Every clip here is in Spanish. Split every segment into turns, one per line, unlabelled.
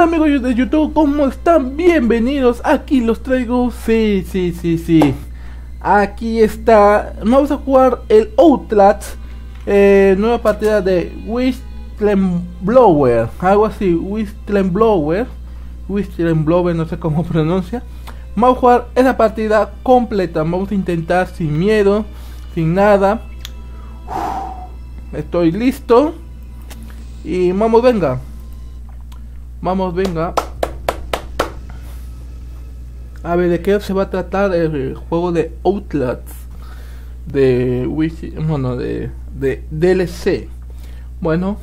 Hola amigos de YouTube, ¿cómo están? Bienvenidos, aquí los traigo, sí. Aquí está, vamos a jugar el Outlast, nueva partida de Whistleblower, algo así, Whistleblower, no sé cómo pronuncia. Vamos a jugar esa partida completa, vamos a intentar sin miedo, sin nada. Estoy listo y vamos, venga. A ver, ¿de qué se va a tratar el juego de Outlast? De DLC. Bueno,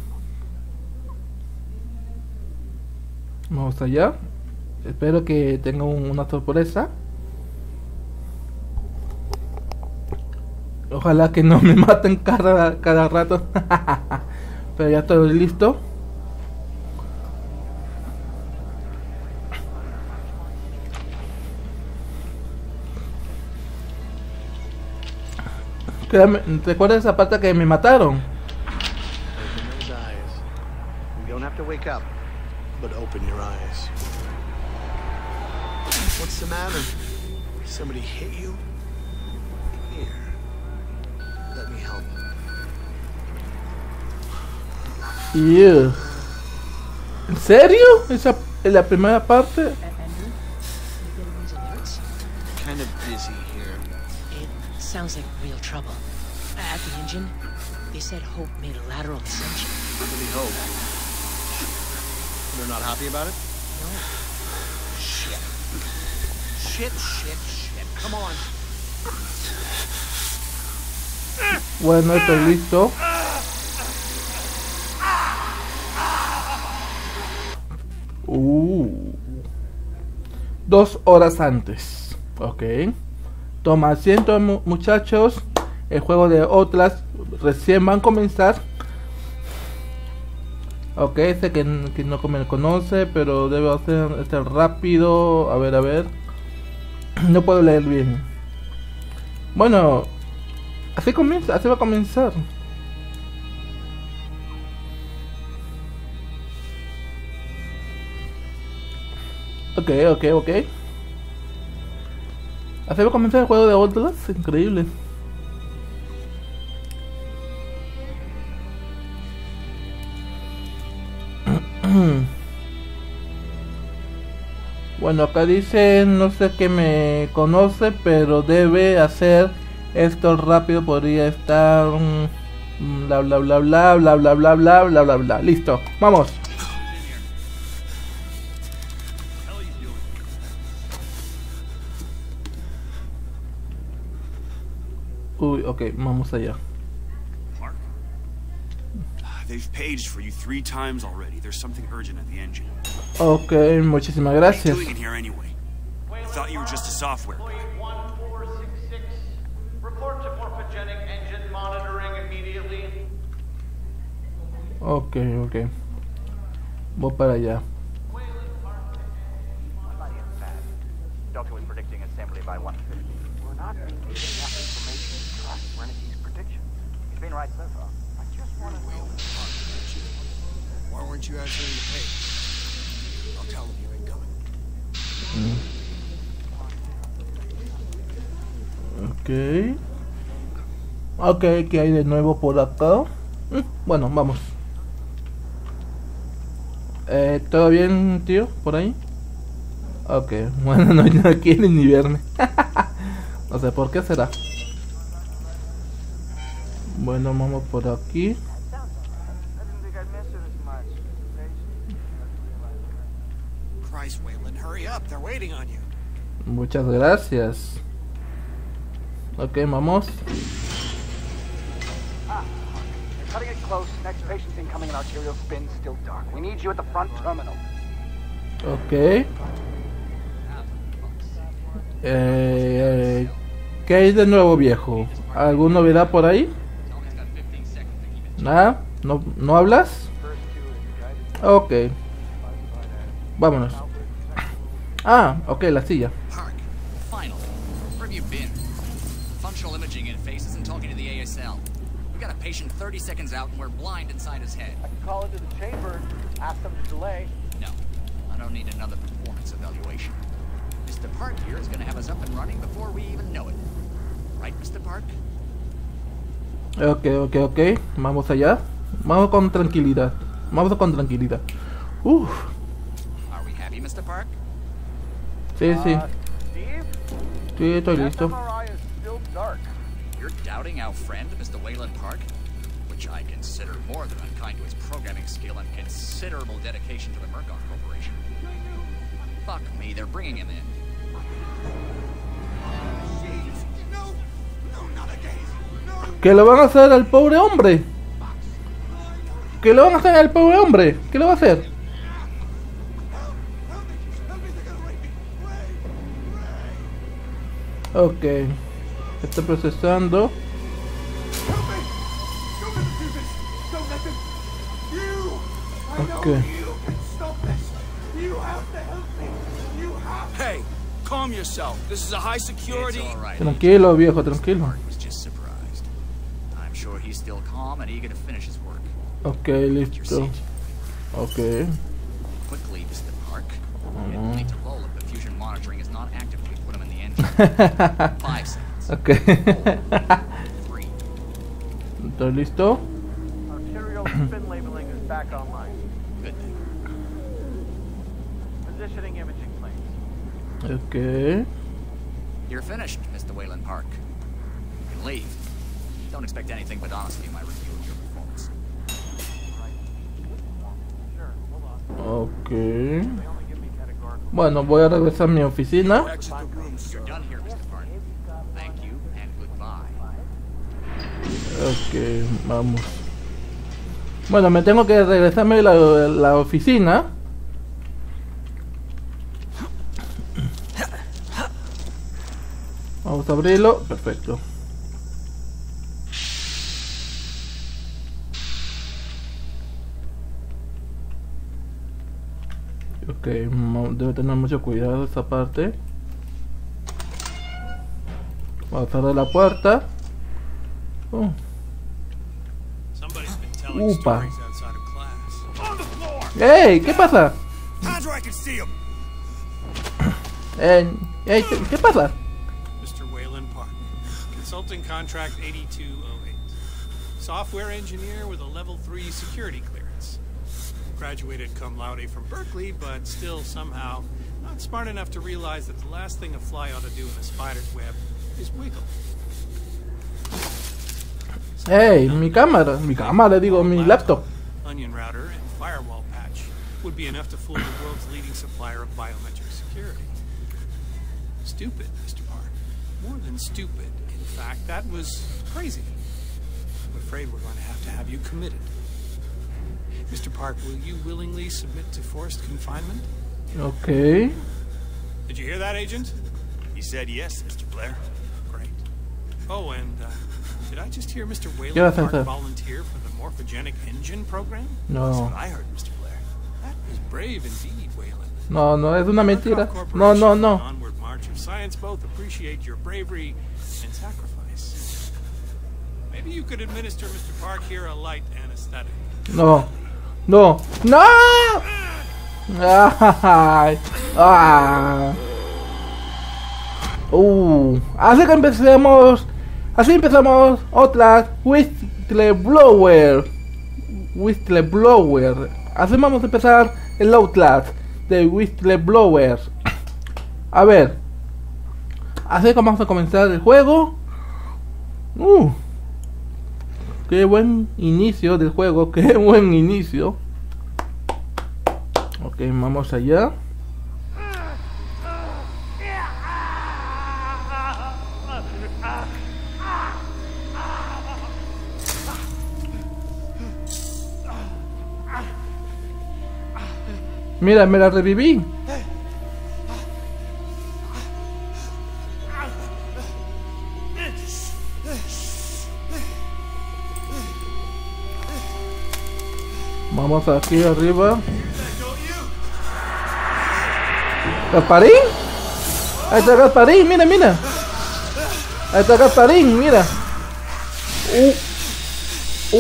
vamos allá. Espero que tenga una sorpresa. Ojalá que no me maten cada rato. Pero ya estoy listo. ¿Recuerdas esa parte que me mataron?
Open those eyes. You don't have to wake up, but open your eyes. What's the matter? Somebody hit you? Here. Let me help.
Yeah. ¿En serio? ¿Esa es la primera parte?
Kind of busy here.
It sounds like real trouble. At the engine, they said Hope made a lateral ascension.
Really hope. They're not happy about it?
No.
Shit. Come on.
Bueno, estoy listo. Uh. 2 horas antes. Ok. Toma asiento, muchachos. El juego de Outlast recién van a comenzar. Ok, sé que no me conoce, pero debo hacer rápido. A ver. No puedo leer bien. Bueno, así va a comenzar. Ok. Así va a comenzar el juego de Outlast, increíble. Bueno, acá dice, no sé qué me conoce, pero debe hacer esto rápido, podría estar bla. Listo, vamos. Uy, ok, vamos allá.
They've paged for you 3 times already. There's something urgent at the engine.
Ok, muchísimas
What are
gracias.
you doing in here anyway? I thought you were just a software guy.
1466. Report to morphogenic engine monitoring immediately.
Ok. Voy para allá.
Doctor was predicting assembly by 1:50. We're not being given enough information to trust Renese's predictions. He's been right so far. I just want to know.
Why weren't you answering the page? I'll tell them you ain't coming.
Ok, ¿qué hay de nuevo por acá? Bueno, vamos. ¿Todo bien, tío? ¿Por ahí? Ok, bueno, no quieren ni verme. No sé por qué será. Bueno, vamos por aquí.
Christ, Waylon, hurry up. They're waiting on you.
Muchas gracias. Ok, vamos.
They're cutting it close. Next patient's incoming and arterial spin still dark. We need you at the front terminal.
Ok. ¿Qué hay de nuevo, viejo? ¿Alguna novedad por ahí? ¿Nada? ¿No hablas? Ok. Vámonos. Ah, ok, la silla.
Park, finally. Where have you been? Functional imaging interface isn't talking to the ASL. We got a patient 30 seconds out and we're blind inside his head.
I can call into the chamber, ask them to delay.
No, I don't need another performance evaluation. Mr. Park here is going to have us up and running before we even know it. Right, Mr. Park?
Ok. Vamos allá. Vamos con tranquilidad. Vamos con tranquilidad. Uf.
Are we happy, Mr. Park?
Sí.
Steve?
Sí, estoy
That
listo.
MRI is still dark.
You're doubting our friend, Mr. Wayland Park? Which I consider more than unkind to his programming skill and considerable dedication to the Murkoff Corporation. Fuck me, they're bringing him in.
¿Qué le van a hacer al pobre hombre? ¿Qué le van a hacer al pobre hombre? ¿Qué le va a hacer? Ok. Está procesando. Ok.
Hey, calm yourself. This is a high security.
It's all right.
Tranquilo, viejo, tranquilo.
Park was just surprised. I'm sure he's still calm and eager to finish his work.
Ok,
Your
listo.
seat.
Ok.
Quickly, Mr. Park. You need to roll if the fusion monitoring is not active when we put him in the engine. 5 seconds.
Ok.
3.
¿Estoy listo?
Arterial spin labeling is back online.
Good thing.
Positioning imaging planes.
Ok.
You're finished, Mr. Wayland Park. You can leave. Don't expect anything but honesty in my review of your performance.
Sure, hold on.
Ok.
They only give me categorical.
Bueno, voy a regresar a mi oficina.
Exit the room,
You're
sir.
done here, Mr. Park. Thank you and goodbye.
Ok, vamos. Bueno, me tengo que regresarme a la oficina. Vamos a abrirlo. Perfecto. Ok, debe tener mucho cuidado esta parte. Vamos a cerrar la puerta. Oh.
Somebody's been telling
Upa.
stories outside of class. On the floor!
¡Ey! ¿Qué pasa?
Hands where I can see him.
Ey, ¿qué pasa?
Mr. Wayland Park. Consulting contract 8208. Software engineer with a level 3 security clearance. Graduated cum laude from Berkeley, but still somehow not smart enough to realize that the last thing a fly ought to do in a spider's web is wiggle.
¡Ey! Mi cámara, digo, mi laptop.
Onion router and firewall patch would be enough to fool the world's leading supplier of biometric security. Stupid, Mr. Park. More than stupid. In fact, that was crazy. I'm afraid we're going to have you committed. Mr. Park, will you willingly submit to forced confinement?
Ok.
Did you hear that, Agent?
He said yes, Mr. Blair.
Great. Oh, and did I just hear Mr.
¿Qué
Wayland
vas a
Park
hacer?
volunteer for the morphogenic engine program?
That's
No,
what I heard, Mr. Blair.
That was brave indeed, Wayland.
no, es una mentira.
Murkoff
No,
Corporation
no,
and the
no.
Onward March of Science both appreciate your bravery and sacrifice. Maybe you could administer Mr. Park here a light anesthetic.
No, no, no. Ay, ah. Así empezamos otra Whistleblower. Así vamos a empezar el Outlast de Whistleblower. A ver, así como vamos a comenzar el juego. Qué buen inicio del juego, qué buen inicio. Ok, vamos allá. Mira, me la reviví. Vamos aquí arriba. ¿Gasparín? Ahí está Gasparín, mira, mira. Ahí está Gasparín, mira.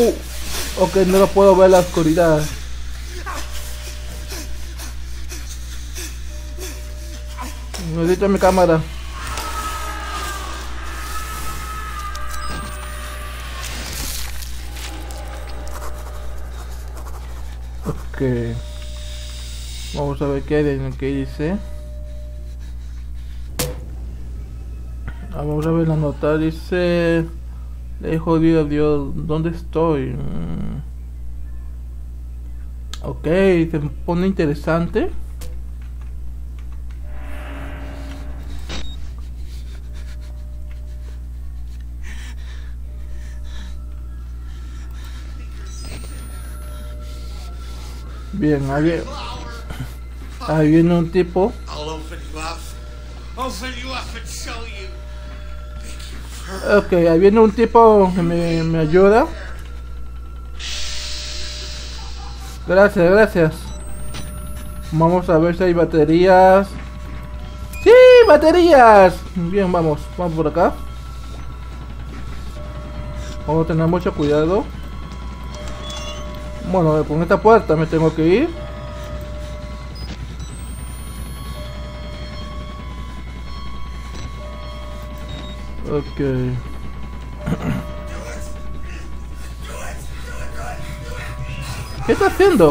Ok, no lo puedo ver en la oscuridad. Necesito mi cámara. Ok. Vamos a ver qué hay en lo que dice. Vamos a ver la nota. Dice: le he jodido a Dios. ¿Dónde estoy? Ok, se pone interesante. Bien, ahí viene un tipo. Ok, ahí viene un tipo que me ayuda. Gracias, gracias. Vamos a ver si hay baterías. ¡Sí! ¡Baterías! Bien, vamos por acá. Vamos a tener mucho cuidado. Bueno, con esta puerta me tengo que ir. Ok. ¿Qué está haciendo?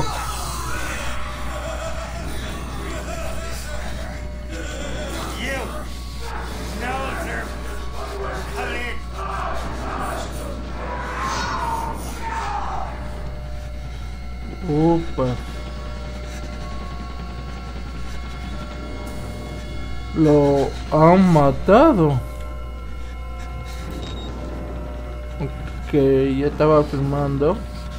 Opa. Lo han matado. Ok, ya estaba filmando.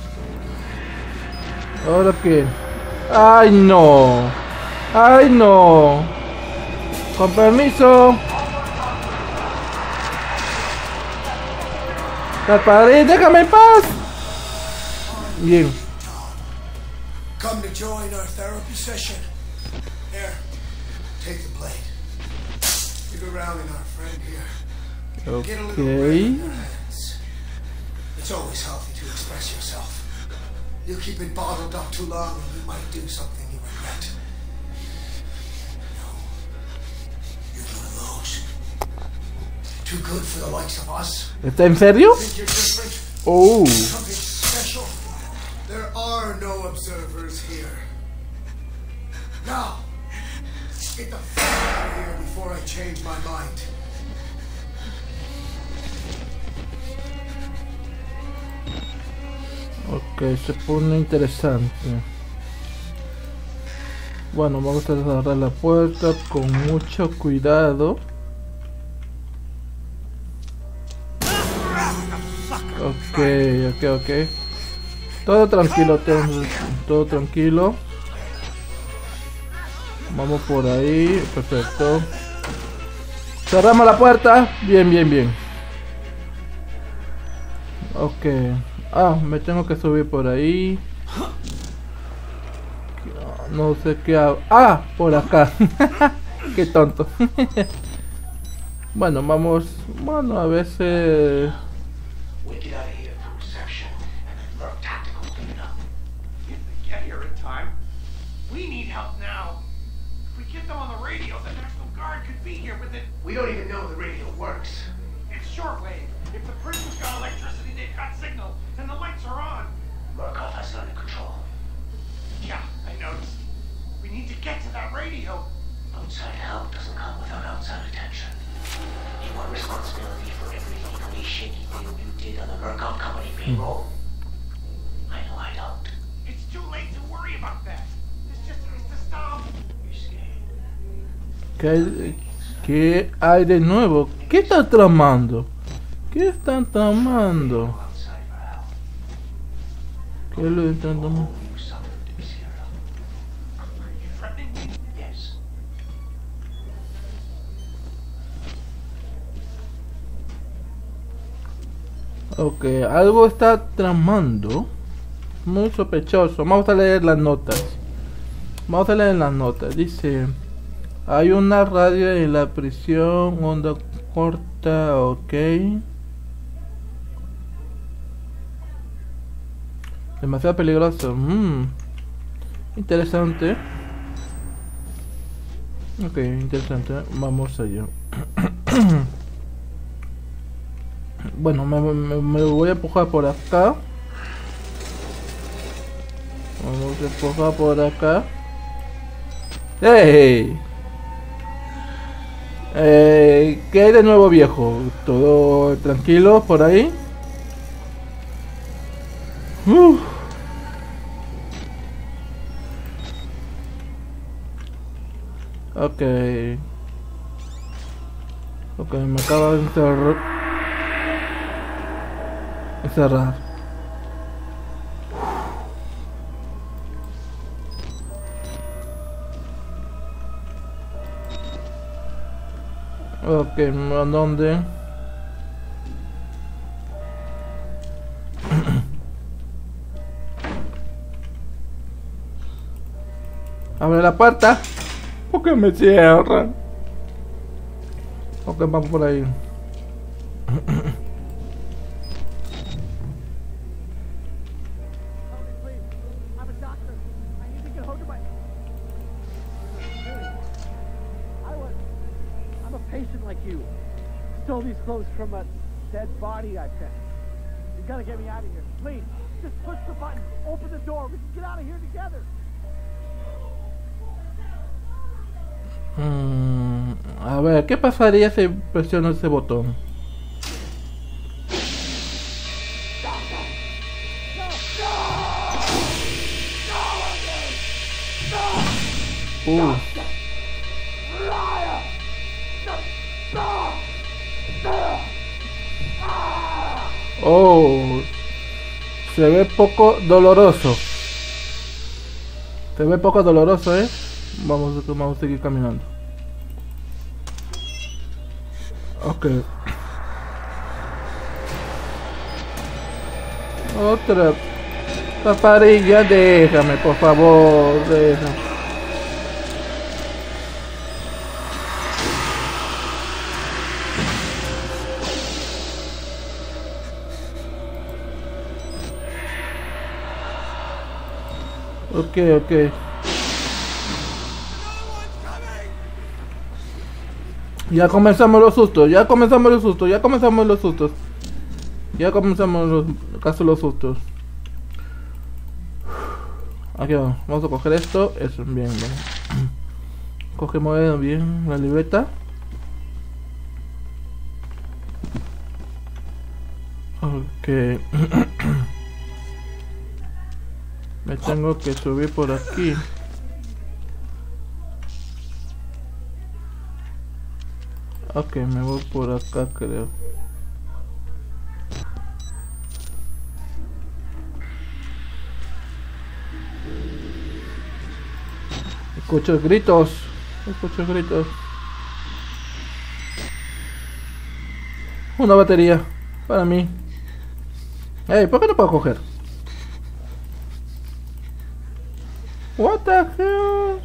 ¿Ahora qué? ¡Ay, no! ¡Ay, no! Con permiso. ¡Padre, déjame en paz! Bien.
Come to join our therapy session. Here, take the blade. You're grounding our friend here. Get a little breath in your hands. It's always healthy to express yourself. You keep it bottled up too long and you might do something you regret. No. You're one of those. Too good for the likes of us.
¿Está en serio?
Think you're different?
Oh.
Something special. There are no observers here. Now, get the fuck out of here before I change my mind.
Ok, se pone interesante. Bueno, vamos a cerrar la puerta con mucho cuidado. Ok. Todo tranquilo, todo tranquilo. Vamos por ahí, perfecto. Cerramos la puerta. Bien. Ok. Me tengo que subir por ahí. No sé qué hago. Por acá. Qué tonto. Bueno, vamos. Bueno, a veces.
We don't even know the radio works.
It's shortwave. If the prison's got electricity, they've got signal, and the lights are on.
Murkoff has it under control.
Yeah, I noticed. We need to get to that radio.
Outside help doesn't come without outside attention. You want responsibility for every legally shaky thing you did on the Murkoff Company payroll? I know I don't.
It's too late to worry about that. This just needs to stop.
You're scared.
¿Qué hay de nuevo? ¿Qué están tramando? ¿Qué están tramando? ¿Qué lo están tramando? Ok, algo está tramando. Muy sospechoso. Vamos a leer las notas. Dice: hay una radio en la prisión, onda corta, ok. Demasiado peligroso. Interesante. Ok, interesante. Vamos allá. Bueno, me voy a empujar por acá. Vamos a empujar por acá. ¡Hey! ¿Qué hay de nuevo, viejo? ¿Todo tranquilo por ahí? Ok. Ok, me acaba de encerrar. Ok, ¿a dónde? Abre la puerta. ¿Por qué me cierran? Ok, vamos por ahí.
Stole these clothes from a dead body I found. You gotta get me out of here. Please, just push the button. Open the door. We can get out of here together.
A ver, ¿qué pasaría si presiono ese botón? Oh, se ve poco doloroso. Se ve poco doloroso, Vamos a seguir caminando. Ok. Otra paparilla, déjame, por favor, déjame. Ok. Ya comenzamos los sustos. Casi los sustos. Aquí vamos a coger esto. Eso, bien. Cogemos bien la libreta. Ok. Me tengo que subir por aquí. Ok, me voy por acá, creo. Escucho gritos. Una batería para mí. Hey, ¿por qué no puedo coger? What the hell?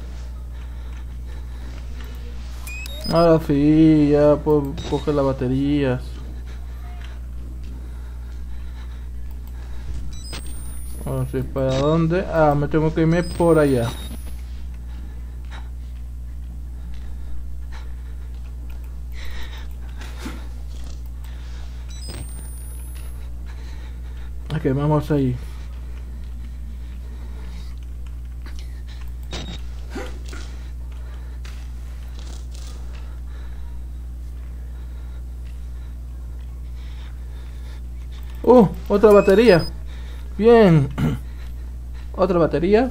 Ahora sí, ya puedo coger las baterías. Ahora sí, ¿para dónde? Ah, me tengo que irme por allá. Ok, vamos ahí. Otra batería. Bien. Otra batería.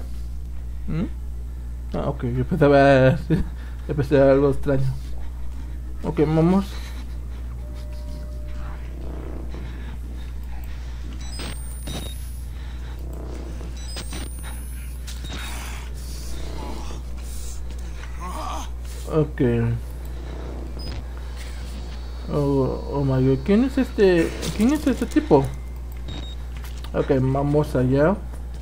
Ah, ok, yo pensaba algo extraño. Ok, vamos. Ok. Oh my god, ¿quién es este tipo? Ok, vamos allá.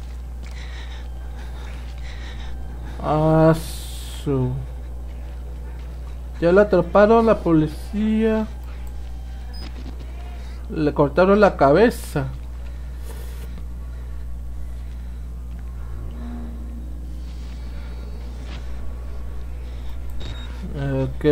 Ya la atraparon la policía. Le cortaron la cabeza. Ok.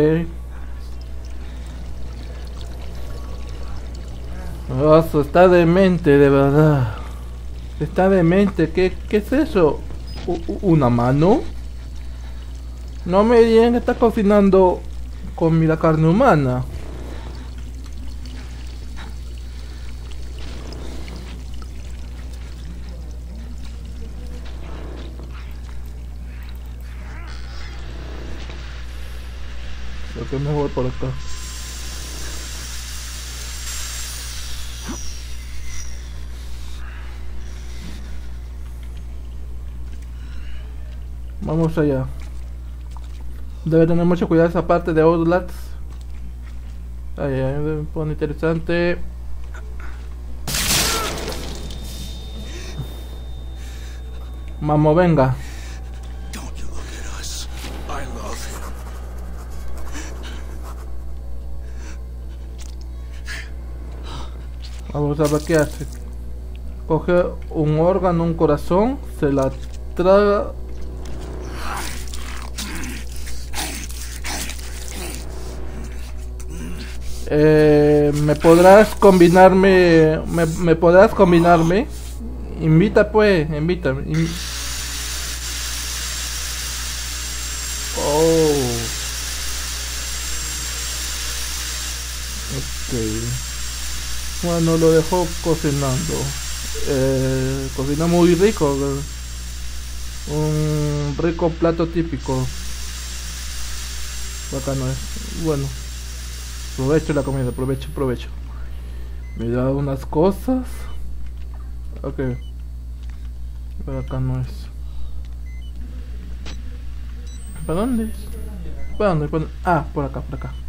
Oso, está demente, de verdad. Está demente. ¿Qué es eso? ¿Una mano? No me digan que está cocinando con la carne humana. Creo que me voy por acá. Vamos allá. Debe tener mucho cuidado esa parte de Outlast. Ay, me pone interesante. Vamos, venga. Vamos a ver qué hace. Coge un órgano, un corazón, se la traga. ¿Me podrás combinarme? ¿Me podrás combinarme? Invita pues, invítame. Oh. Ok. Bueno, lo dejó cocinando. Cocina muy rico. Un rico plato típico. Bacano es. Bueno. Aprovecho la comida, aprovecho. Me da unas cosas. Ok. Pero acá no es. ¿Para dónde es? ¿Para dónde? Ah, por acá.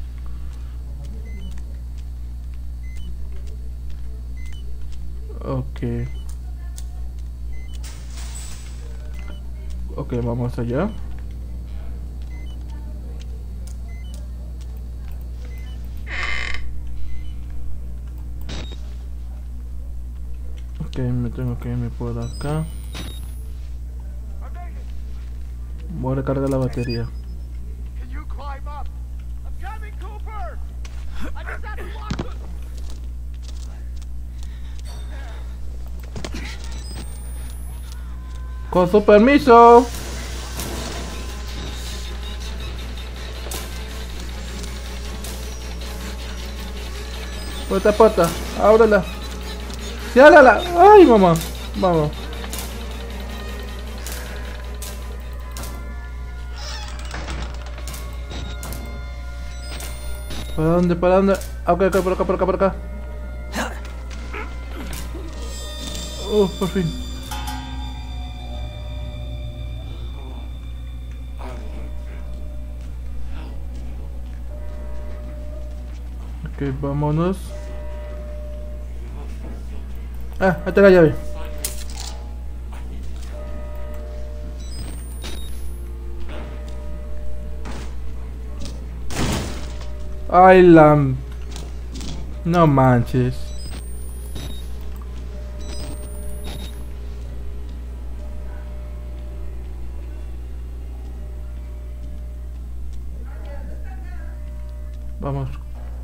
Ok, vamos allá. Ok, me tengo que irme por acá. Voy a recargar la batería. Con su permiso. Puerta, ábrela. ¡Ciérrala! ¡Ay, mamá! Vamos. ¿Para dónde? Ok, por acá. Por fin. Ok, vámonos. Ah, ahí está la llave. Ay, no manches. Vamos.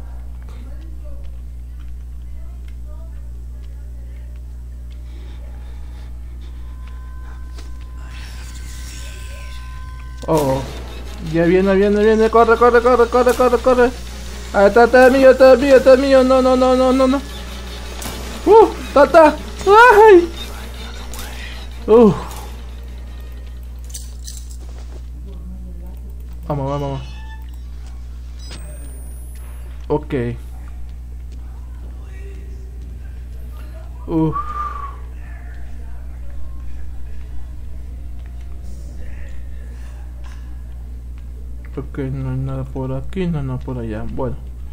Oh, ya viene, corre. Ah, está mío, no. Tata. Ay. Vamos. Ok. Ok, no hay nada por aquí, no hay nada por allá. Bueno.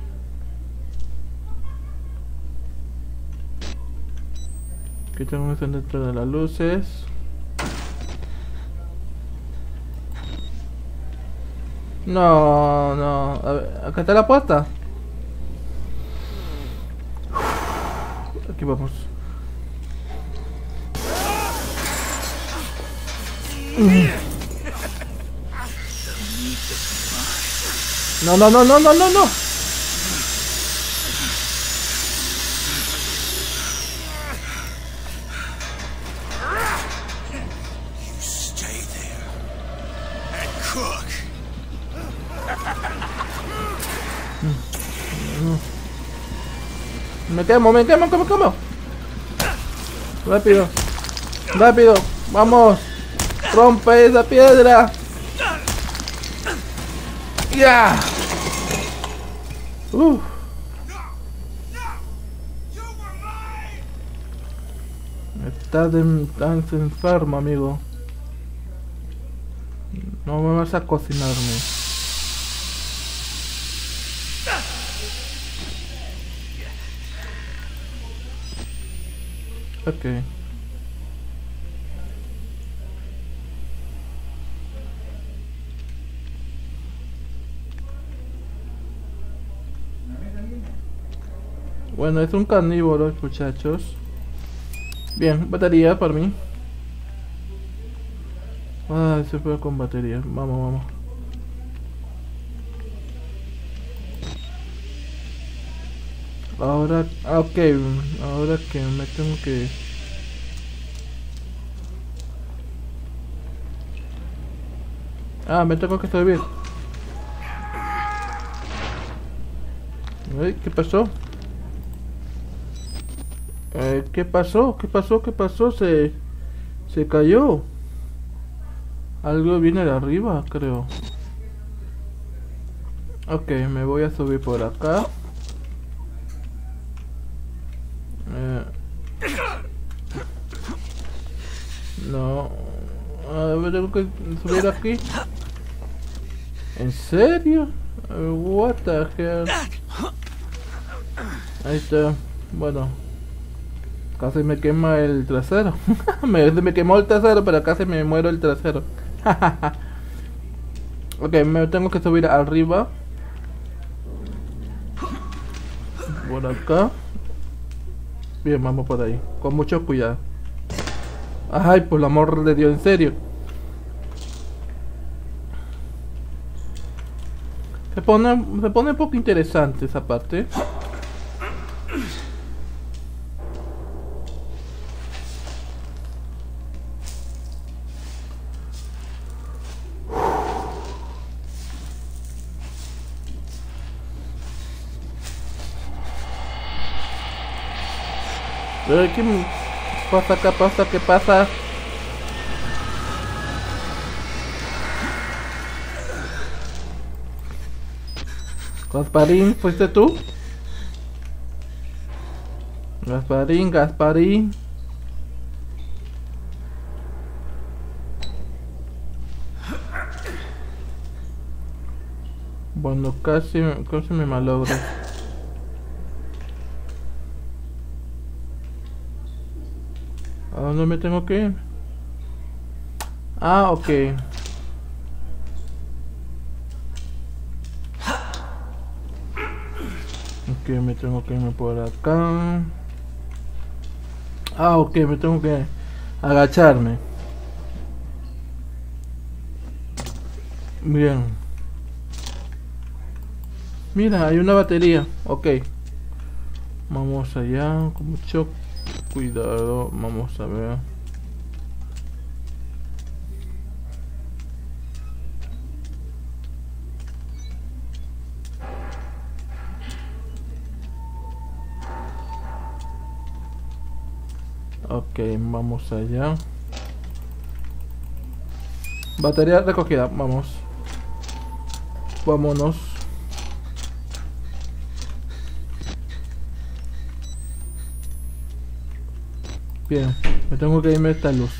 Aquí tengo que estar dentro de las luces. No. A ver, acá está la puerta. Aquí vamos. No, no, no, no, no, no, no. Me quemo. Rápido. Rápido. Vamos. Rompe esa piedra. Ya. Estás tan enfermo, amigo. No me vas a cocinarme. Ok. Bueno, es un carnívoro, muchachos. Bien, batería para mí. Ah, se fue con batería. Vamos. Ahora, ok. Ahora que me tengo que... me tengo que subir. ¿Qué pasó? ¿Qué pasó? Se cayó. Algo viene de arriba, creo. Ok, me voy a subir por acá. No. Tengo que subir aquí. ¿En serio? What the hell? Ahí está. Bueno. Casi me quema el trasero. me quemó el trasero, pero casi me muero el trasero. Ok, me tengo que subir arriba. Por acá. Bien, vamos por ahí. Con mucho cuidado. Ay, por el amor de Dios, en serio. Se pone un poco interesante esa parte. ¿Qué pasa acá? ¿Qué pasa? Gasparín, ¿fuiste tú? Gasparín. Bueno, casi me malogro. ¿A dónde me tengo que ir? Ok. Ok, me tengo que irme por acá. Ok, me tengo que agacharme. Bien. Mira, hay una batería. Ok. Vamos allá con mucho cuidado. Vamos a ver. Ok, vamos allá. Batería recogida, vamos. Vámonos. Bien, me tengo que irme a esta luz.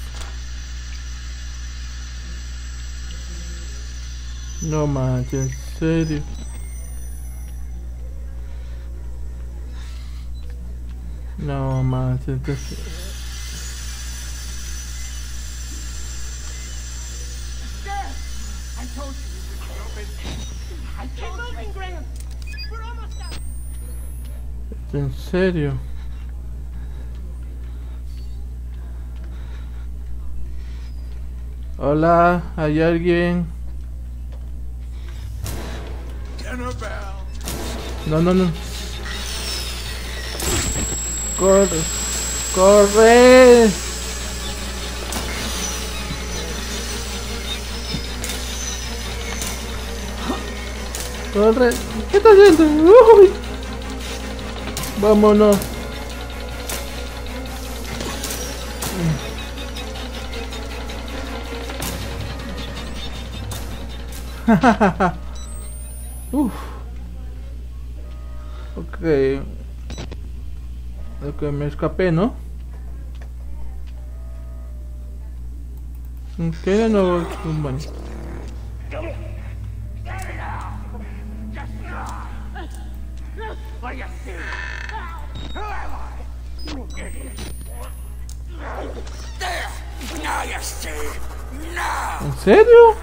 No manches, en serio. No manches, entonces... ¿En serio? Hola, ¿hay alguien? No, no, no. Corre. Corre. Corre. ¿Qué está haciendo? Uy. Vámonos. Uf. Ok, me escapé, ¿no? Ok, de nuevo. Bueno. ¿En serio?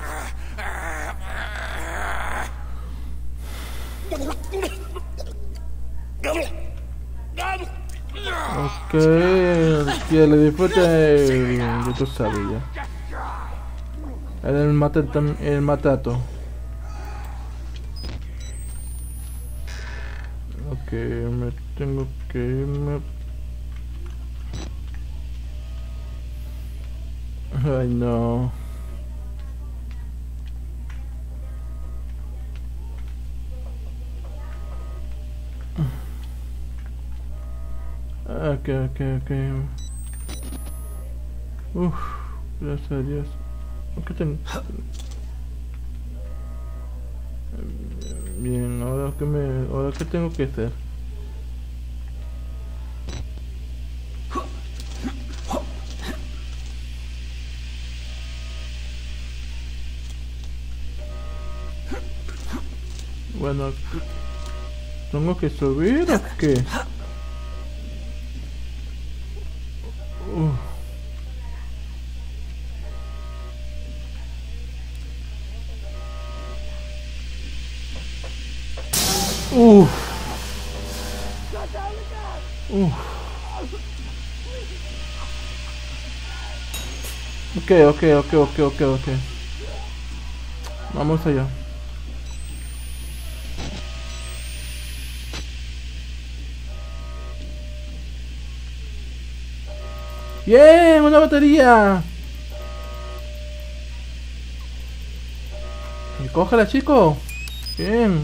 Ok, que le disfrute de tu sabía. El matato. Ok, me tengo que irme. Ay, no. Ok. Uff, gracias a Dios. ¿Qué tengo? Bien, ahora qué tengo que hacer. Bueno, ¿tengo que subir o qué? Ok. Vamos allá. ¡Bien! ¡Una batería! ¡Cógela, chico! ¡Bien!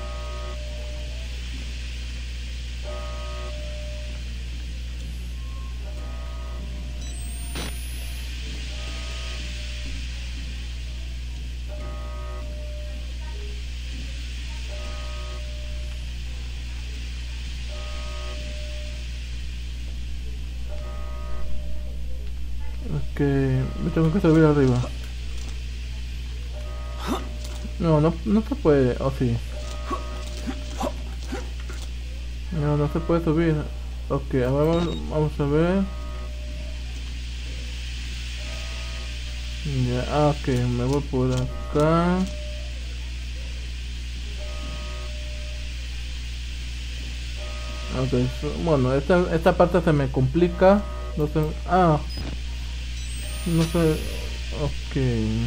Ok, me tengo que subir arriba. No se puede, o sí. No se puede subir. Ok, ahora vamos a ver. Ya, ok, me voy por acá. Ok, bueno, esta parte se me complica. No sé. No sé. Ok.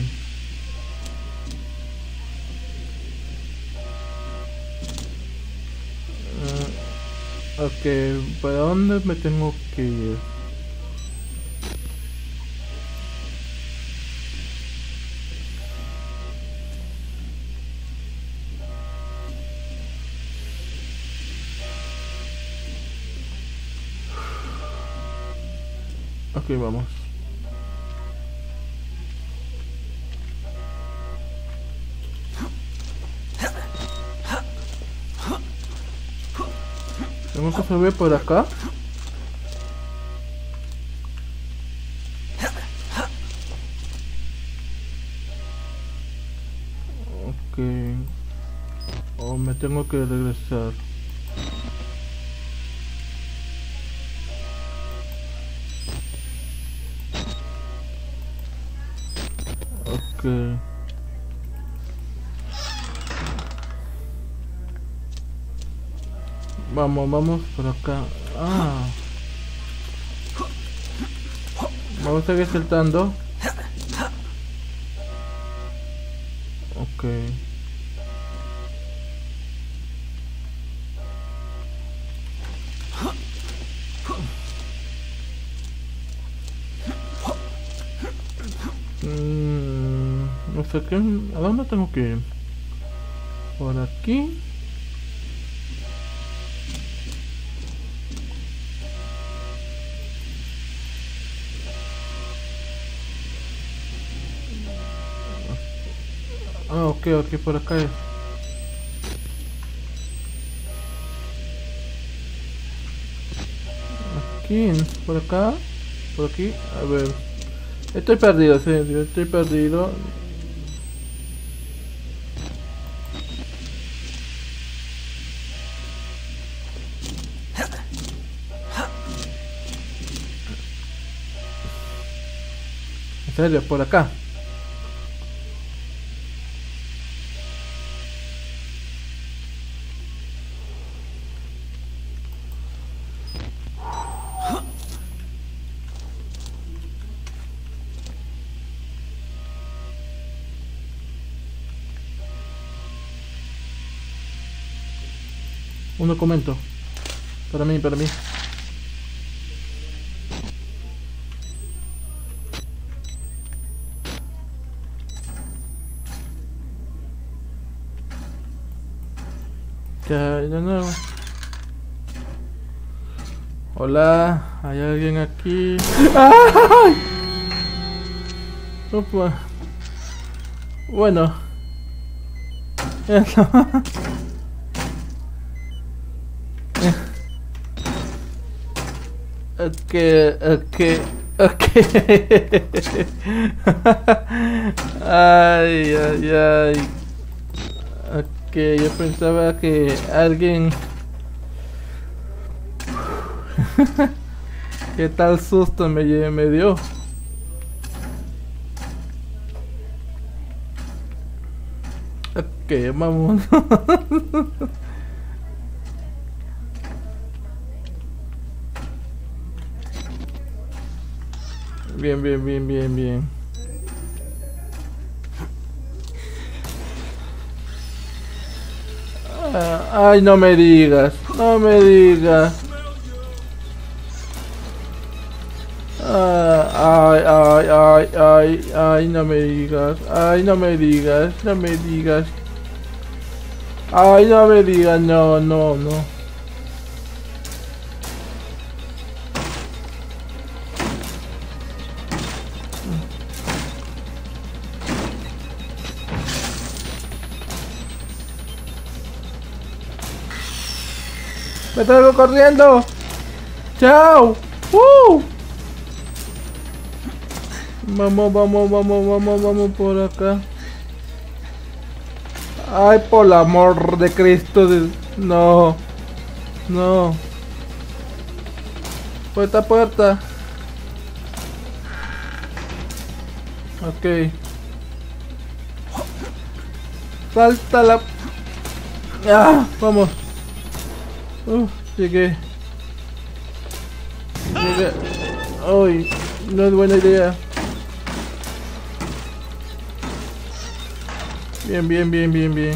Ok, ¿para dónde me tengo que ir? Ok, vamos. Tengo que subir por acá. Ok. O me tengo que regresar. Ok. Vamos por acá. Vamos a seguir saltando. Ok. sé qué. ¿A dónde tengo que ir? Por aquí. Ah, ok, por acá es. Aquí, por acá, por aquí, a ver. Estoy perdido, sí, estoy perdido. En serio, por acá. Un documento. Para mí. Ya, de nuevo. Hola, ¿hay alguien aquí? ¡Ay! Opa. Bueno. Eso. Ok. Ay. Ok, yo pensaba que alguien... ¿Qué tal susto me dio? Ok, vamos. Bien. Ay, no me digas. Ay, no me digas. Ay, no me digas. No. Me traigo corriendo. Chao. Vamos por acá. Ay, por el amor de Cristo. No. Puerta. Ok. Salta la... Vamos. Llegué. Ay, no es buena idea. Bien.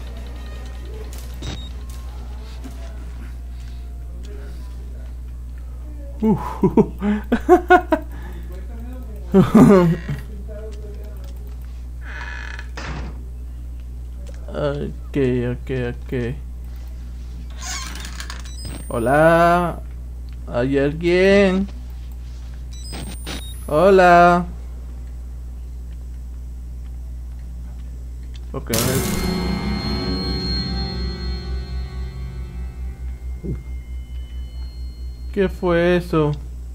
Ok. Hola. ¿Hay alguien? Hola. Ok. ¿Qué fue eso?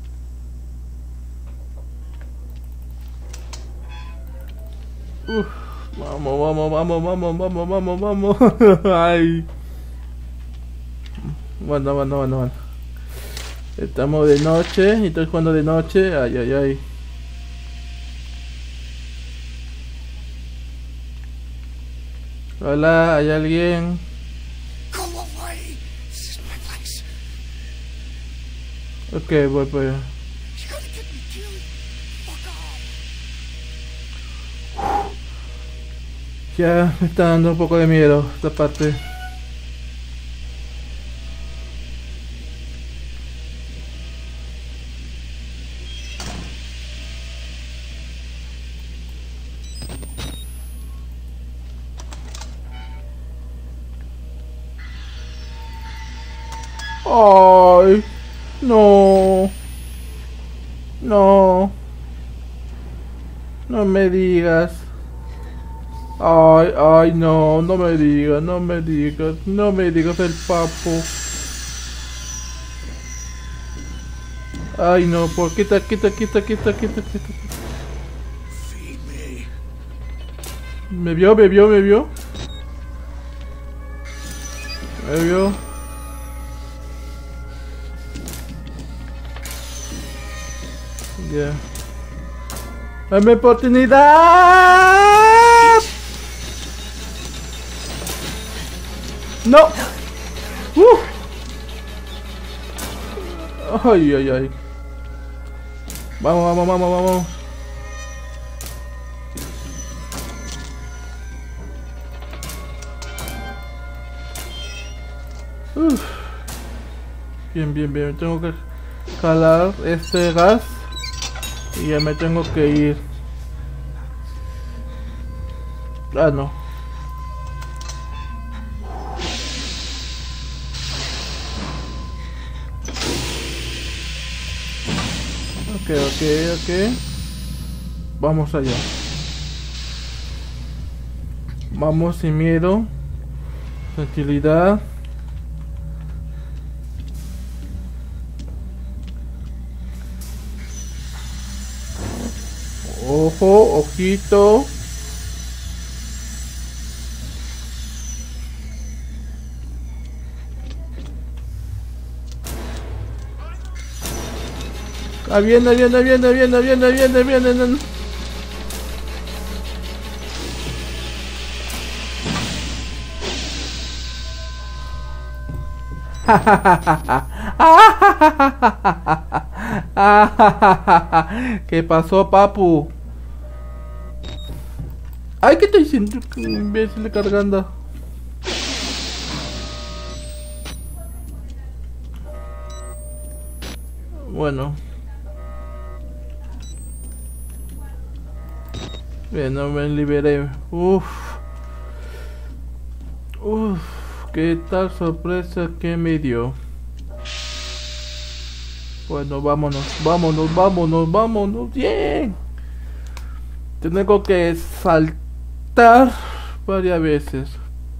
Vamos. Ay. Bueno. Estamos de noche y estoy jugando de noche. Ay. Hola, ¿hay alguien? Ok, voy para allá. Ya me está dando un poco de miedo esta parte. Ay, no. No. No me digas. Ay, ay, no, no me digas, no me digas, no me digas el papo. Ay, no, por quita. Me vio. Ya. ¡Dame oportunidad! ¡No! ¡Ay! Vamos. Bien. Tengo que jalar este gas. Y ya me tengo que ir. Ah, no. Ok. Vamos allá. Vamos sin miedo. Tranquilidad. Ojo, ojito. Viene. ¿Qué pasó, papu? Ay, ¿qué estoy diciendo? Imbécil cargando. Bueno. Bien, no me liberé. Uf, qué tal sorpresa que me dio. Bueno, vámonos. Bien. Tengo que saltar varias veces.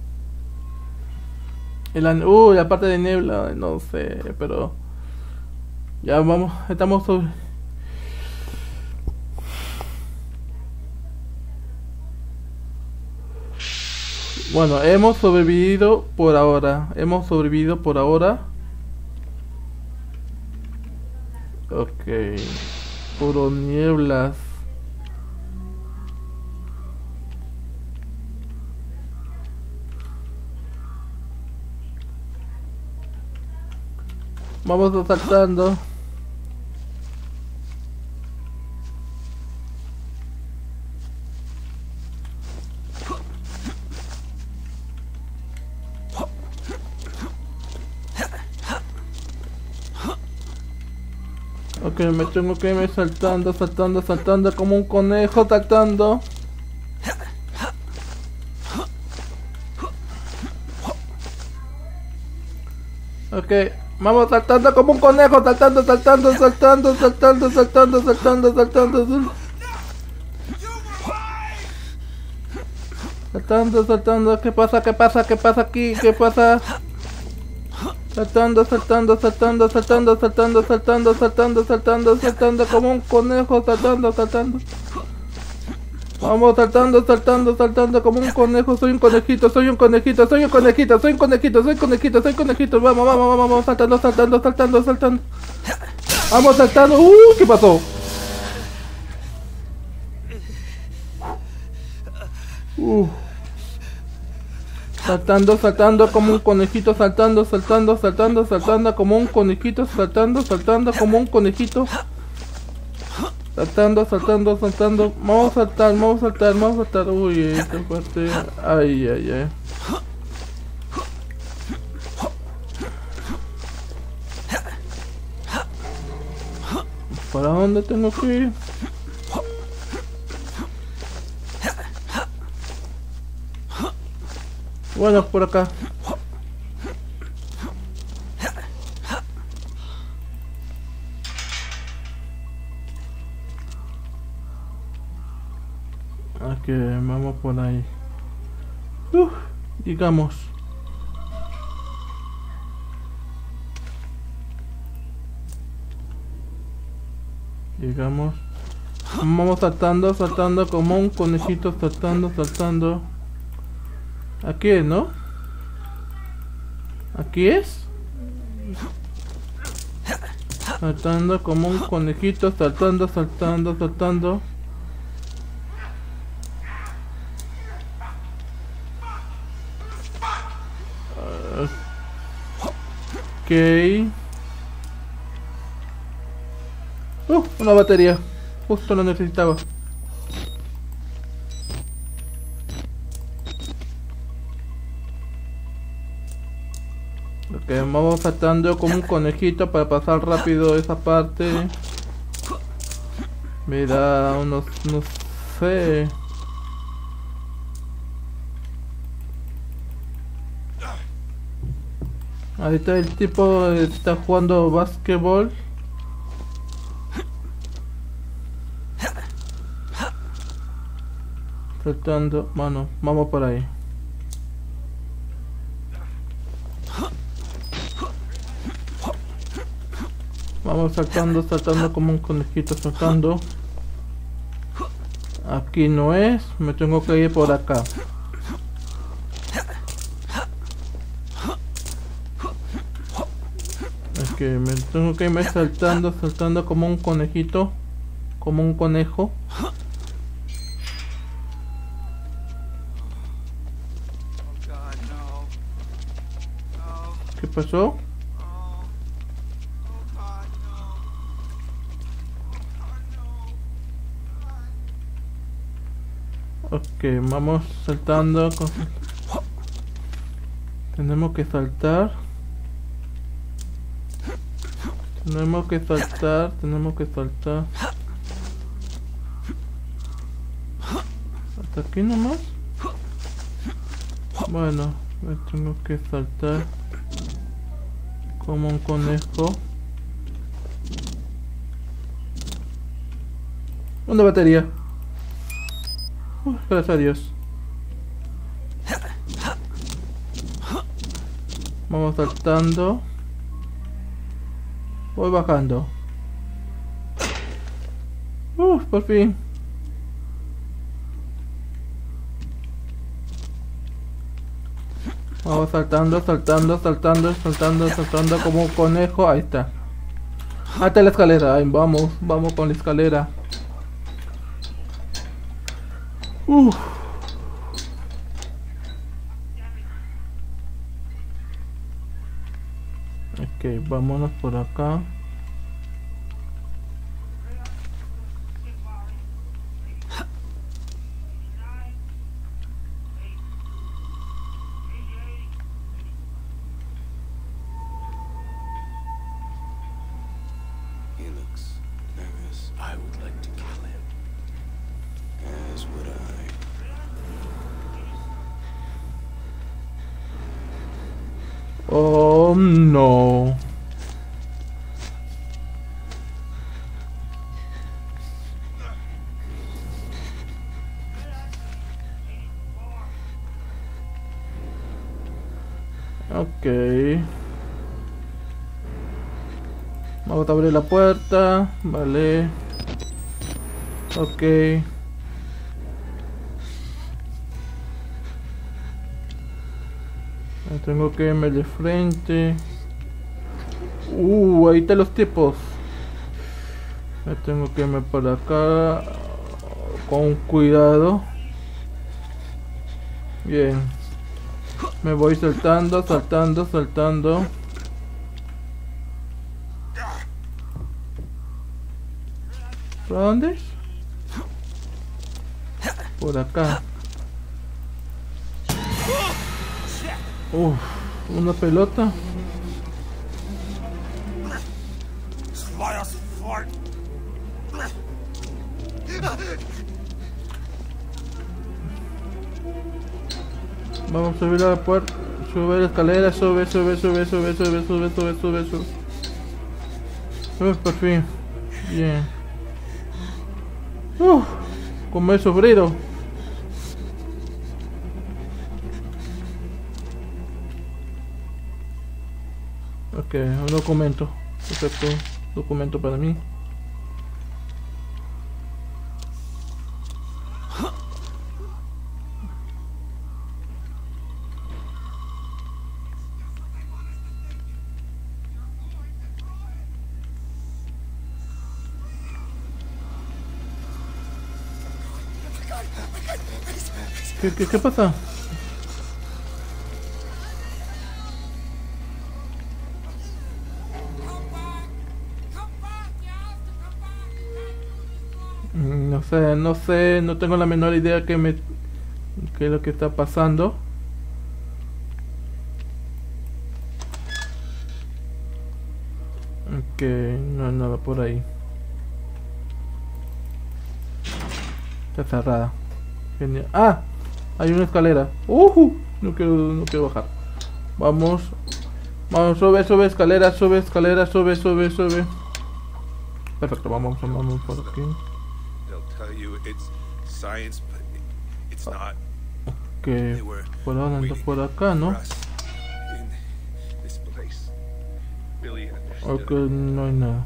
La parte de niebla, no sé, pero ya vamos, estamos sobre. Bueno, hemos sobrevivido por ahora. Ok. Puro nieblas. Vamos saltando. Ok, me tengo que ir saltando como un conejo, saltando. Ok, vamos saltando como un conejo, saltando. Saltando, ¿qué pasa aquí? ¿Qué pasa? Saltando como un conejo, saltando. Vamos saltando como un conejo, soy un conejito. Vamos saltando. Vamos saltando. ¿Qué pasó? Saltando como un conejito, saltando como un conejito, saltando como un conejito. Saltando. Vamos a saltar. Uy, esta parte. Ay. ¿Para dónde tengo que ir? Bueno, por acá. por ahí. Digamos. Llegamos. Vamos saltando, saltando como un conejito, saltando, saltando. Aquí es, ¿no? Aquí es. Saltando como un conejito, saltando, saltando, saltando. Ok. Una batería. Justo lo necesitaba. Ok, vamos saltando como un conejito para pasar rápido esa parte. Mira, no sé. Ahorita el tipo está jugando básquetbol. Saltando, bueno, vamos por ahí. Vamos saltando, saltando como un conejito, saltando. Aquí no es, me tengo que ir por acá. Ok, me tengo que irme saltando, saltando como un conejito, como un conejo. ¿Qué pasó? Ok, vamos saltando. Tenemos que saltar. Tenemos que saltar, tenemos que saltar. ¿Hasta aquí nomás? Bueno, me tengo que saltar como un conejo. Una batería. Gracias a Dios. Vamos saltando. Voy bajando. Por fin. Vamos saltando, saltando, saltando, saltando, saltando como un conejo. Ahí está. Hasta la escalera. Ahí vamos, vamos con la escalera. Ok, vámonos por acá.
He looks nervous. I would like to kill him. As would I.
Oh no. Ok. Vamos a abrir la puerta. Vale. Ok. Tengo que irme de frente. Ahí están los tipos. Me tengo que irme por acá con cuidado. Bien. Me voy saltando, saltando, saltando. ¿Por dónde? Por acá. Una pelota. Vamos a subir a la puerta. Sube la escalera, sube, sube, sube, sube, sube, sube, sube, sube, sube. Por fin. Bien. Como he sufrido. Ok, un documento. Perfecto. Documento para mí. ¿Qué pasa? No sé, no tengo la menor idea qué es lo que está pasando. Ok, no hay nada por ahí. Está cerrada. Genial. ¡Ah! Hay una escalera. No quiero bajar. Vamos, sube escalera, sube. Perfecto, vamos por aquí. Ok, por ahora ando por acá, ¿no? Ok, no hay nada.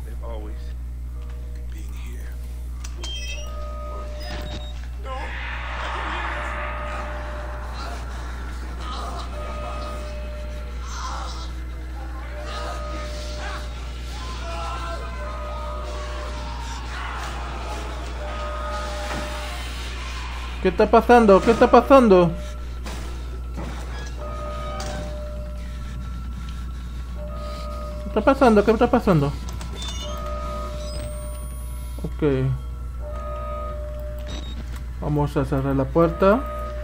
¿Qué está pasando? ¿Qué está pasando? ¿Qué está pasando? Ok. Vamos a cerrar la puerta.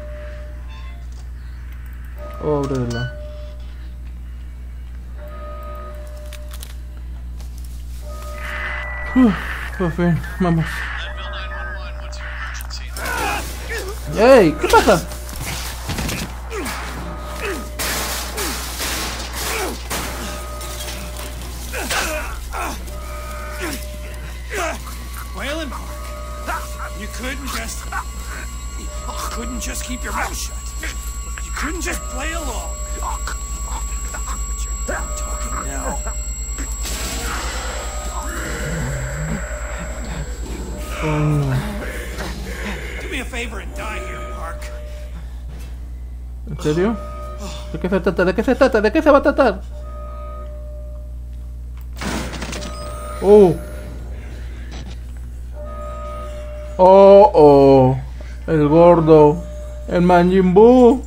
Ábrela. Por fin, vamos. ¡Ey! ¿Qué pasa?
Wayland Park. You couldn't just keep your mouth shut. You couldn't just play along. But you're done talking now. Do me a favor and die here, Park.
¿En serio? ¿De qué se trata? ¿De qué se trata? ¿De qué se va a tratar? El gordo. El Majin Buu.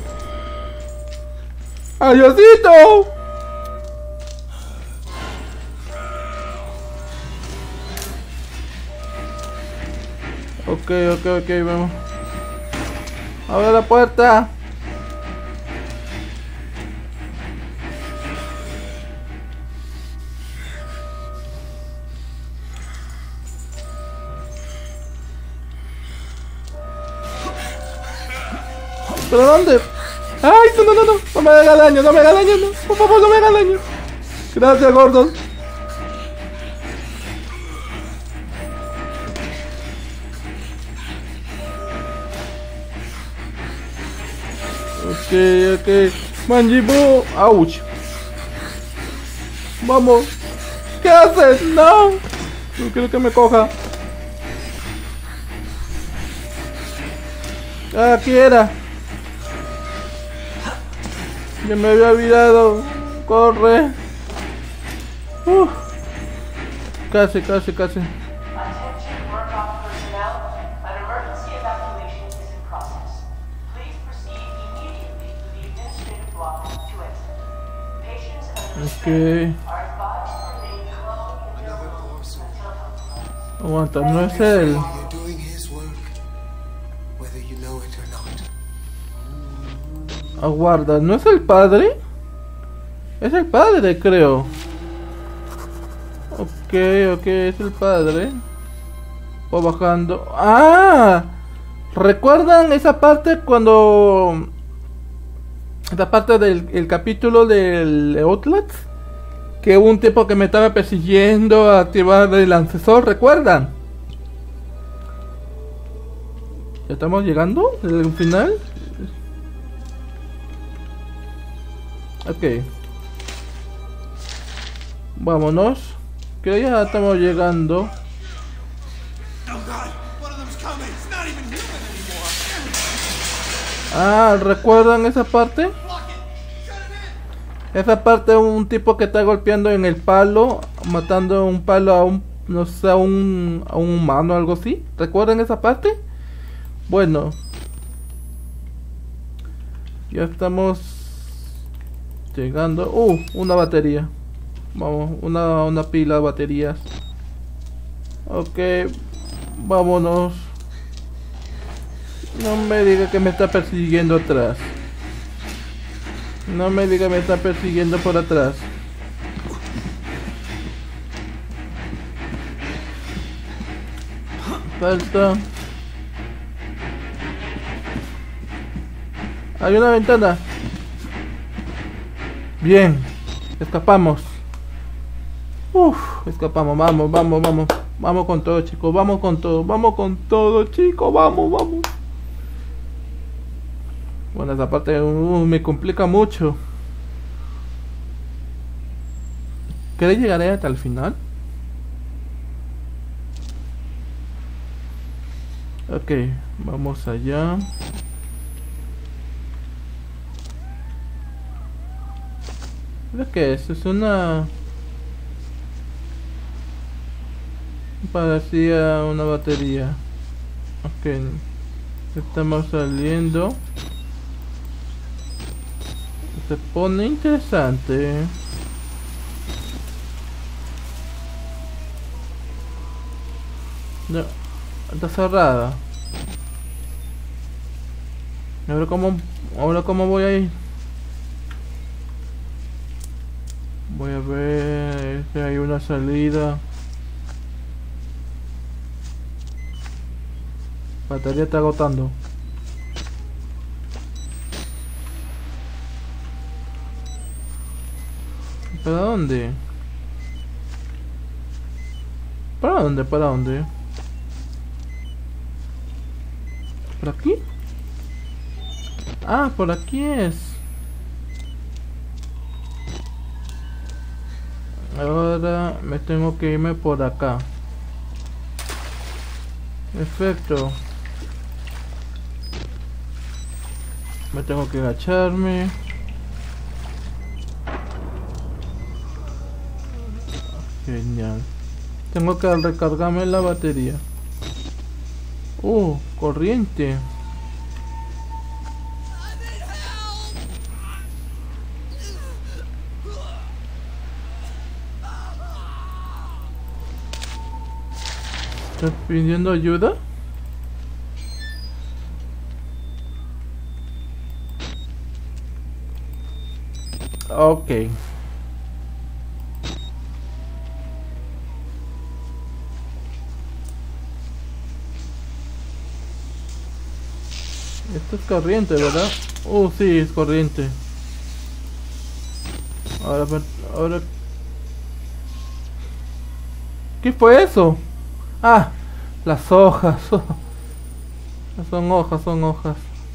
¡Adiosito! Ok, vamos. Abre la puerta. ¿Pero dónde? ¡Ay, no! No me haga daño, no. Por favor, no me haga daño. Gracias, gordo. Ok. Majin Buu. Ouch. Vamos. ¿Qué haces? No. No quiero que me coja. Aquí era. Ya me había olvidado. Corre. Casi.
Attention Murkoff personnel, an emergency evacuation is in process. Please proceed immediately to the administrative block to exit. Patients and are advised to remain calm in their rooms until
Aguanta, no es él.
You're doing his work, whether you know it or not.
Aguarda, ¿no es el padre? Es el padre, creo. Ok, es el padre. O bajando. ¡Ah! ¿Recuerdan esa parte cuando... esa parte del capítulo del Outlast? Que hubo un tipo que me estaba persiguiendo a activar el ascensor, ¿recuerdan? ¿Ya estamos llegando? ¿El final? Ok. Vámonos. Creo que ya estamos llegando. Ah, ¿recuerdan esa parte? Esa parte, un tipo que está golpeando en el palo, matando un palo a un, no sé, a un humano o algo así. ¿Recuerdan esa parte? Bueno, ya estamos llegando. Una batería. Vamos, una pila de baterías. Ok, vámonos. No me diga que me está persiguiendo atrás. No me diga que me está persiguiendo por atrás. Falta. Hay una ventana. Bien. Escapamos. Escapamos. Vamos. Vamos con todo, chicos. Vamos con todo, chicos. Vamos. Bueno, esa parte me complica mucho. ¿Qué llegaré hasta el final? Ok, vamos allá. ¿Lo que es? Es una... parecía una batería. Ok, estamos saliendo. Se pone interesante. No, está cerrada. Ahora cómo voy a ir. Voy a ver si hay una salida. Batería está agotando. ¿Para dónde? ¿Para dónde? ¿Por aquí? Ah, por aquí es. Ahora me tengo que irme por acá. Perfecto. Me tengo que agacharme. Genial. Tengo que recargarme la batería. Corriente. ¿Estás pidiendo ayuda? Ok. Esto es corriente, ¿verdad? Sí, es corriente. Ahora... ¿Qué fue eso? Ah, las hojas. Son hojas.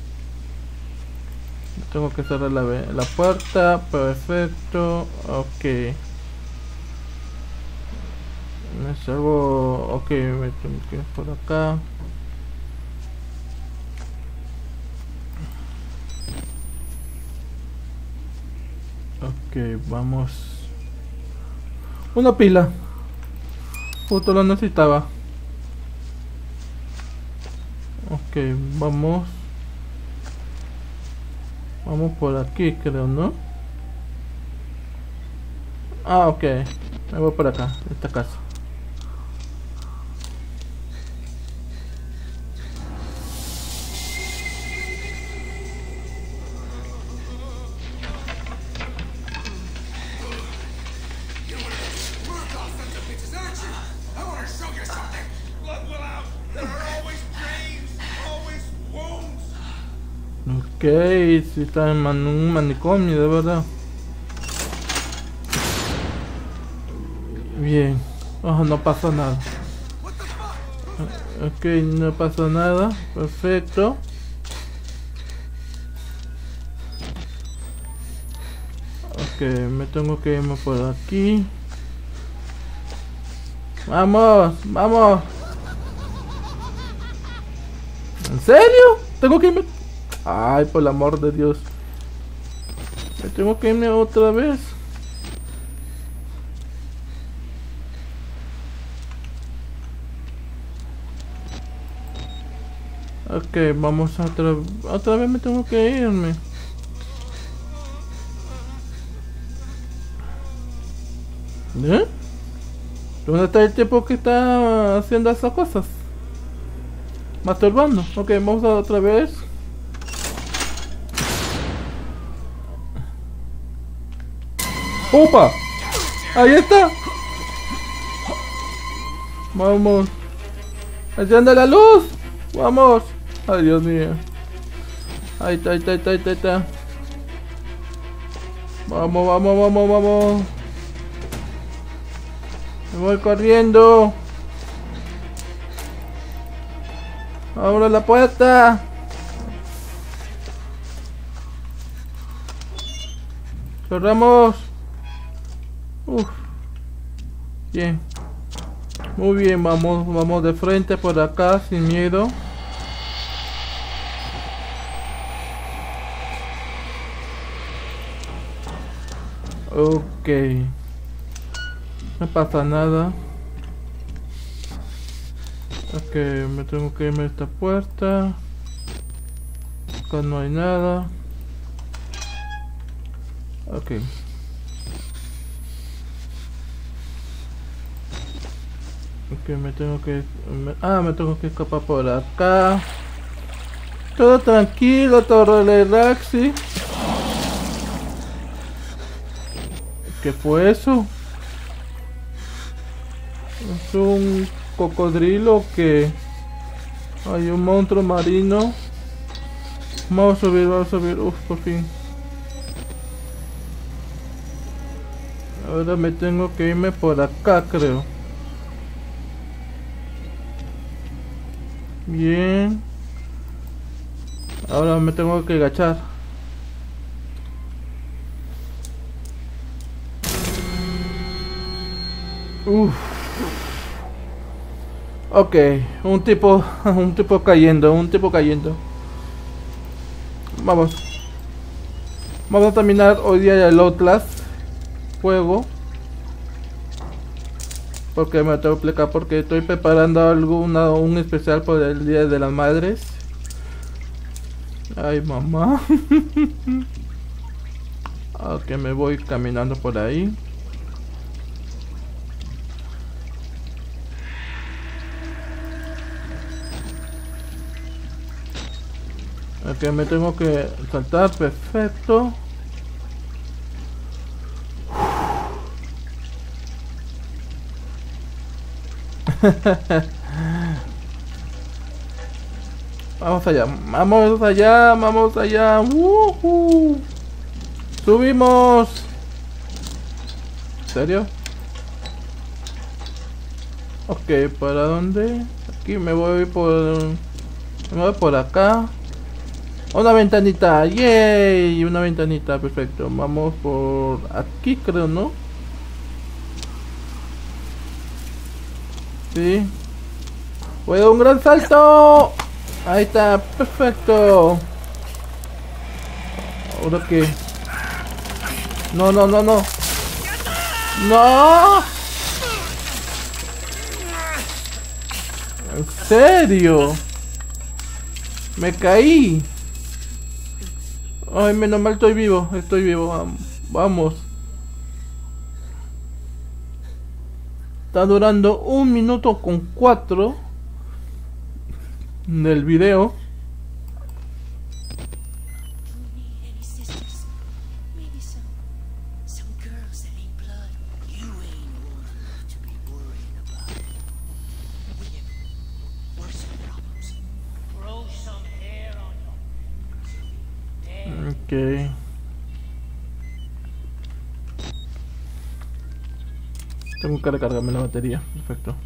Tengo que cerrar la puerta. Perfecto. Ok. Me salgo. Ok, me tengo que ir por acá. Ok, vamos. Una pila. Justo lo necesitaba. Ok, vamos. Vamos por aquí, creo, ¿no? Ah, ok. Me voy por acá, esta casa. Ok, si está en un manicomio, de verdad. Bien. No pasa nada. Ok, no pasa nada. Perfecto. Ok, me tengo que irme por aquí. Vamos, vamos. ¿En serio? Tengo que irme. Ay, por el amor de Dios. Me tengo que irme otra vez. Ok, vamos a otra vez me tengo que irme. ¿Eh? ¿Dónde está el tipo que está haciendo esas cosas? Masturbando. Ok, vamos a otra vez. ¡Opa! ¡Ahí está! Vamos. ¡Enciende la luz! ¡Vamos! ¡Ay, Dios mío! Ahí está, ahí está, ahí está, ahí está, ahí está. Vamos, vamos, vamos, vamos. Me voy corriendo. Abro la puerta. Cerramos. Uf. Bien. Muy bien, vamos de frente por acá sin miedo. Ok. No pasa nada. Ok, me tengo que irme a esta puerta. Acá no hay nada. Ok. Ok, me tengo que escapar por acá. Todo tranquilo, todo relaxi. ¿Qué fue eso? ¿Es un cocodrilo que hay un monstruo marino? Vamos a subir, vamos a subir. Uf, por fin. Ahora me tengo que irme por acá, creo. Bien. Ahora me tengo que agachar. Uf. Ok, un tipo cayendo. Vamos. Vamos a terminar hoy día el Outlast juego. Porque me tengo que explicar porque estoy preparando un especial por el Día de las Madres. Ay, mamá. Ok, me voy caminando por ahí. Ok, me tengo que saltar, perfecto. Vamos allá, vamos allá, vamos allá. Subimos. ¿En serio? Ok, ¿para dónde? Aquí me voy por acá. Una ventanita, yay, una ventanita, perfecto. Vamos por aquí, creo, ¿no? Sí. Voy a dar un gran salto. Ahí está, perfecto. Ahora que no. No. ¿En serio? Me caí. Ay, menos mal estoy vivo. Vamos. Está durando 1 minuto con 4 del video. Ok. Tengo que recargarme la batería, perfecto.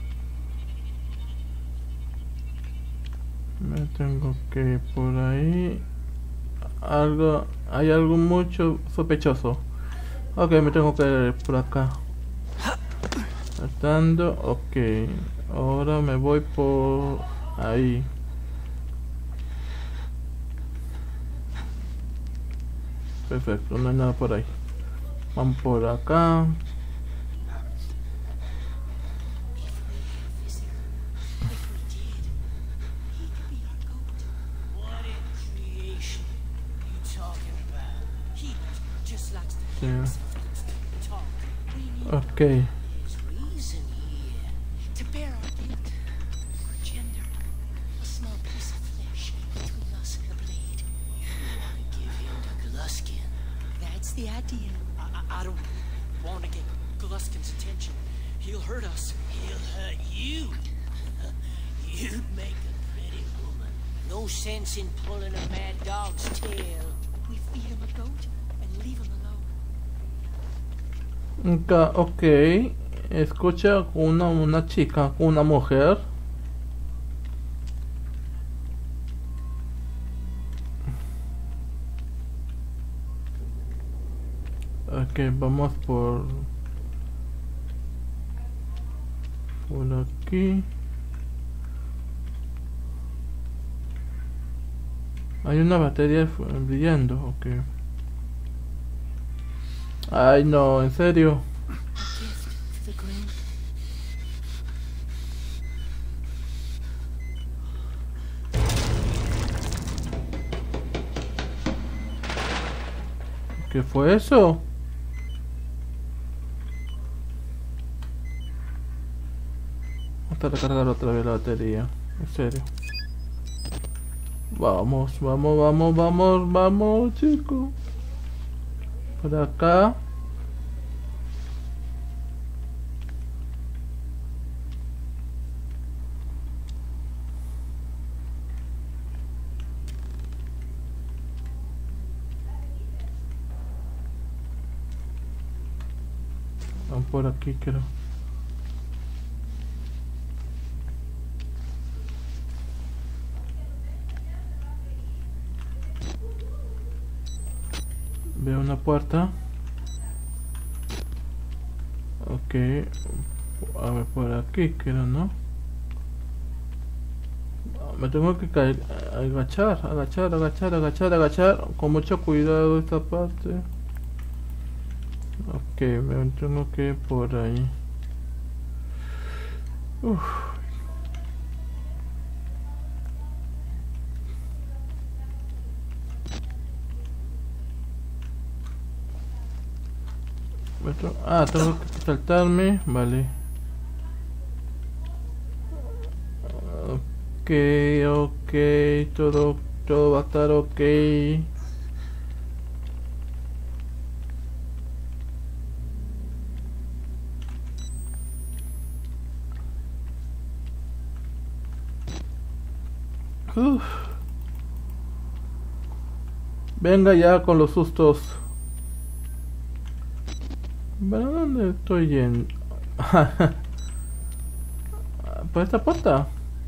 Me tengo que ir por ahí. Hay algo mucho sospechoso. Ok, me tengo que ir por acá. Saltando, ok. Ahora me voy por ahí. Perfecto, no hay nada por ahí. Vamos por acá. Ok.
The idea. I don't want to get Gluskin's attention. He'll hurt us. He'll hurt you. You'd make a pretty woman. No sense in pulling a mad dog's tail. We feed him a goat and leave him alone.
Ok. Escucha una chica, una mujer. Ok, vamos por aquí. Hay una batería brillando, ok. Ay no, en serio. ¿Qué fue eso? Hasta recargar otra vez la batería. En serio. Vamos, vamos, vamos, vamos, vamos, chicos. Por acá. Vamos por aquí, creo. Veo una puerta. Ok. A ver, por aquí creo, ¿no? Me tengo que caer, agachar. Con mucho cuidado esta parte. Ok, me tengo que ir por ahí. Tengo que saltarme, vale. Ok, todo va a estar ok. Venga ya con los sustos. ¿Para dónde estoy yendo? ¿Por esta puerta?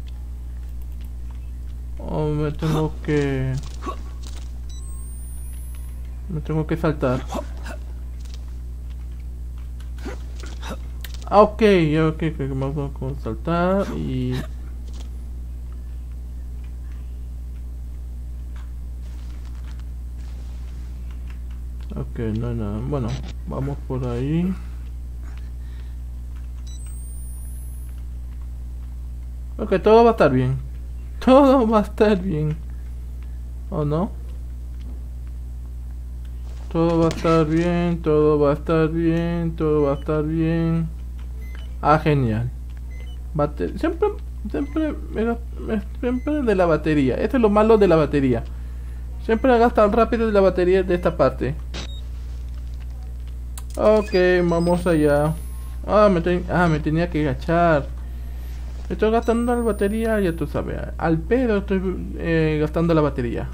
¿O me tengo que saltar? Ok, vamos a saltar y... Ok, no hay nada. Bueno, vamos por ahí. Ok, todo va a estar bien. Todo va a estar bien. ¿O no? Todo va a estar bien, todo va a estar bien, todo va a estar bien. Ah, genial. Siempre de la batería. Esto es lo malo de la batería. Siempre gastan rápido de la batería de esta parte. Ok, vamos allá. Me tenía que agachar. Estoy gastando la batería, ya tú sabes. Al pedo estoy gastando la batería.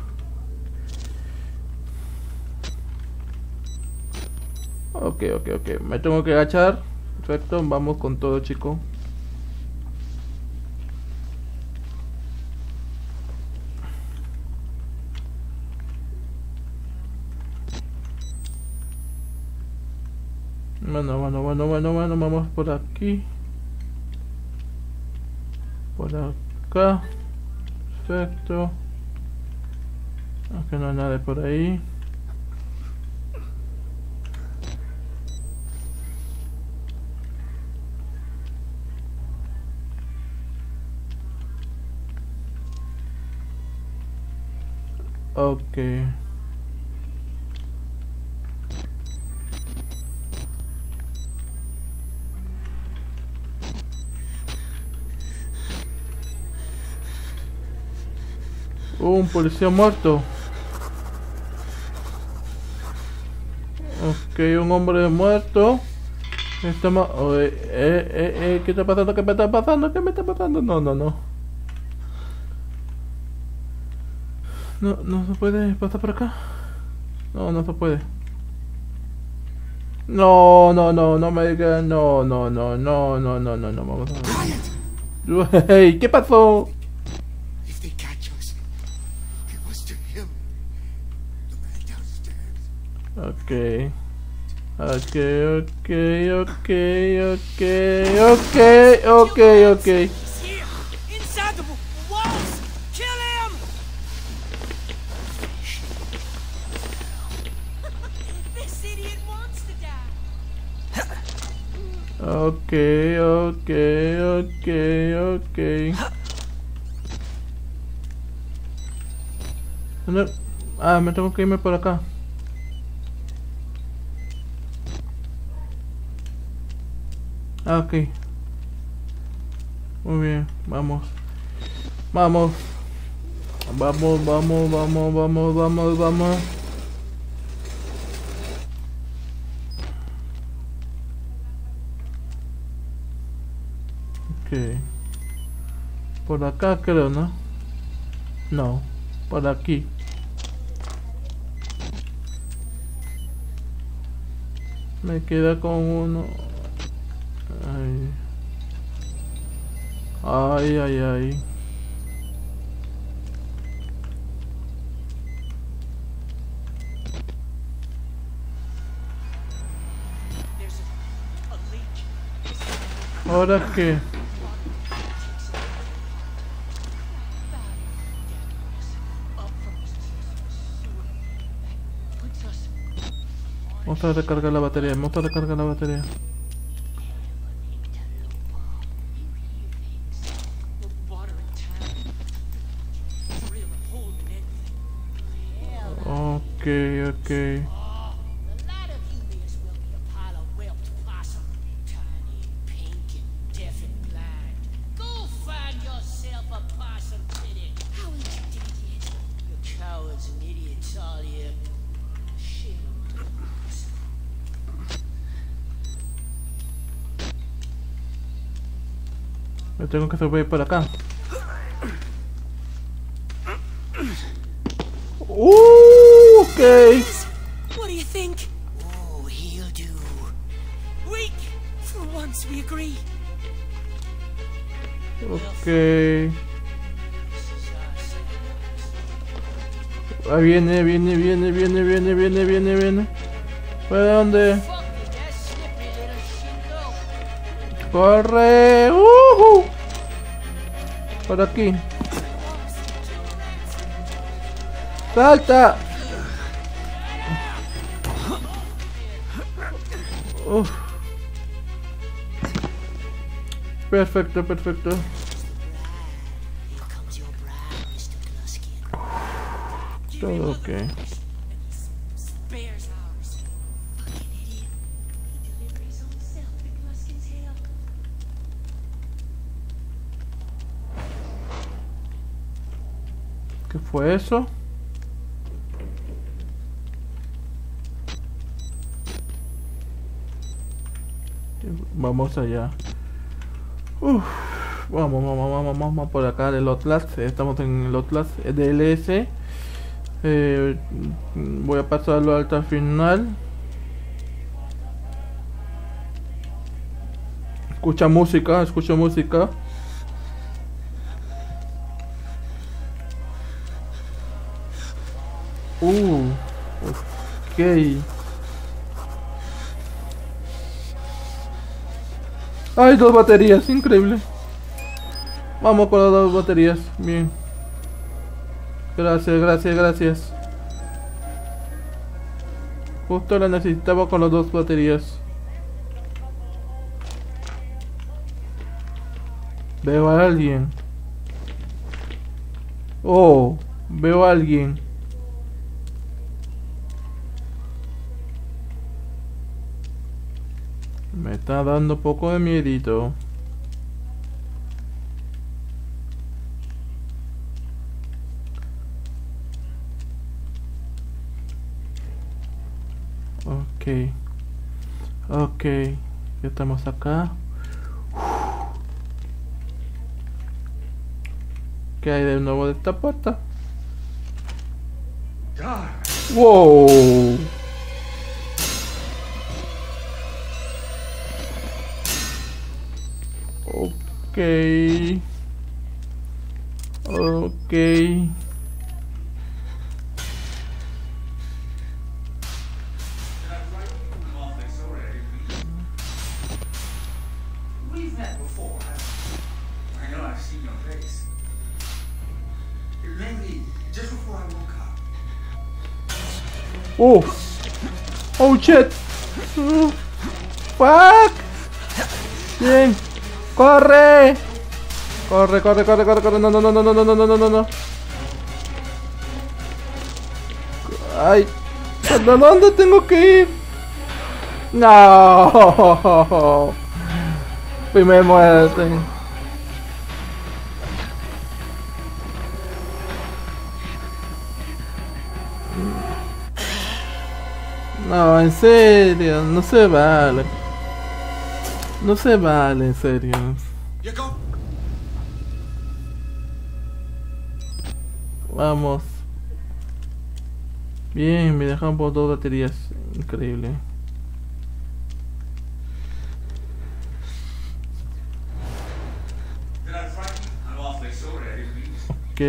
Ok. Me tengo que agachar. Perfecto, vamos con todo, chico. Bueno, vamos por aquí. Por acá. Perfecto. Aunque no hay nada por ahí. Ok. Un policía muerto. Ok, un hombre muerto. Estamos... ¿qué está pasando? ¿Qué me está pasando? ¿Qué me está pasando? No. No se puede pasar por acá. No se puede. No me digas. No. Vamos a ver. Hey, ¿qué pasó? Okay.
Inside the walls! Kill him! This idiot wants to die.
Okay. Me tengo que irme por acá. Ok. Muy bien, vamos. Ok. Por acá creo, ¿no? No, por aquí. Me queda con uno. Ay. ¿Ahora qué? Vamos a recargar la batería. Ok. Me tengo que subir por acá. Okay.
What do you think? Oh, he'll do. Weak. For once we agree.
Okay. Viene. ¿Para dónde? Corre. Por aquí. Salta. Perfecto. Todo ok. ¿Qué fue eso? Vamos allá. Vamos por acá del Outlast. Estamos en el Outlast DLS. Voy a pasarlo hasta final. Escucha música. Ok. Hay 2 baterías, increíble. Vamos con las 2 baterías, bien. Gracias, gracias, gracias. Justo la necesitaba con las 2 baterías. Veo a alguien. Oh, veo a alguien. Me está dando un poco de miedito. Ok. Ok. Ya estamos acá. ¿Qué hay de nuevo de esta puerta? ¡Wow! Ok. Ok.
We've met before. I know I've seen your face. Maybe just before I woke up.
Oh! Oh shit! Fuck! Bien. ¡Corre! Corre, corre, corre, corre, corre. No, no, no, no, no, no, no, no, no, no. Ay. ¿Hasta dónde tengo que ir? No. Primer muerte. No, en serio, no se vale. No se vale, en serio. Vamos. Bien, me dejan por 2 baterías. Increíble. Ok.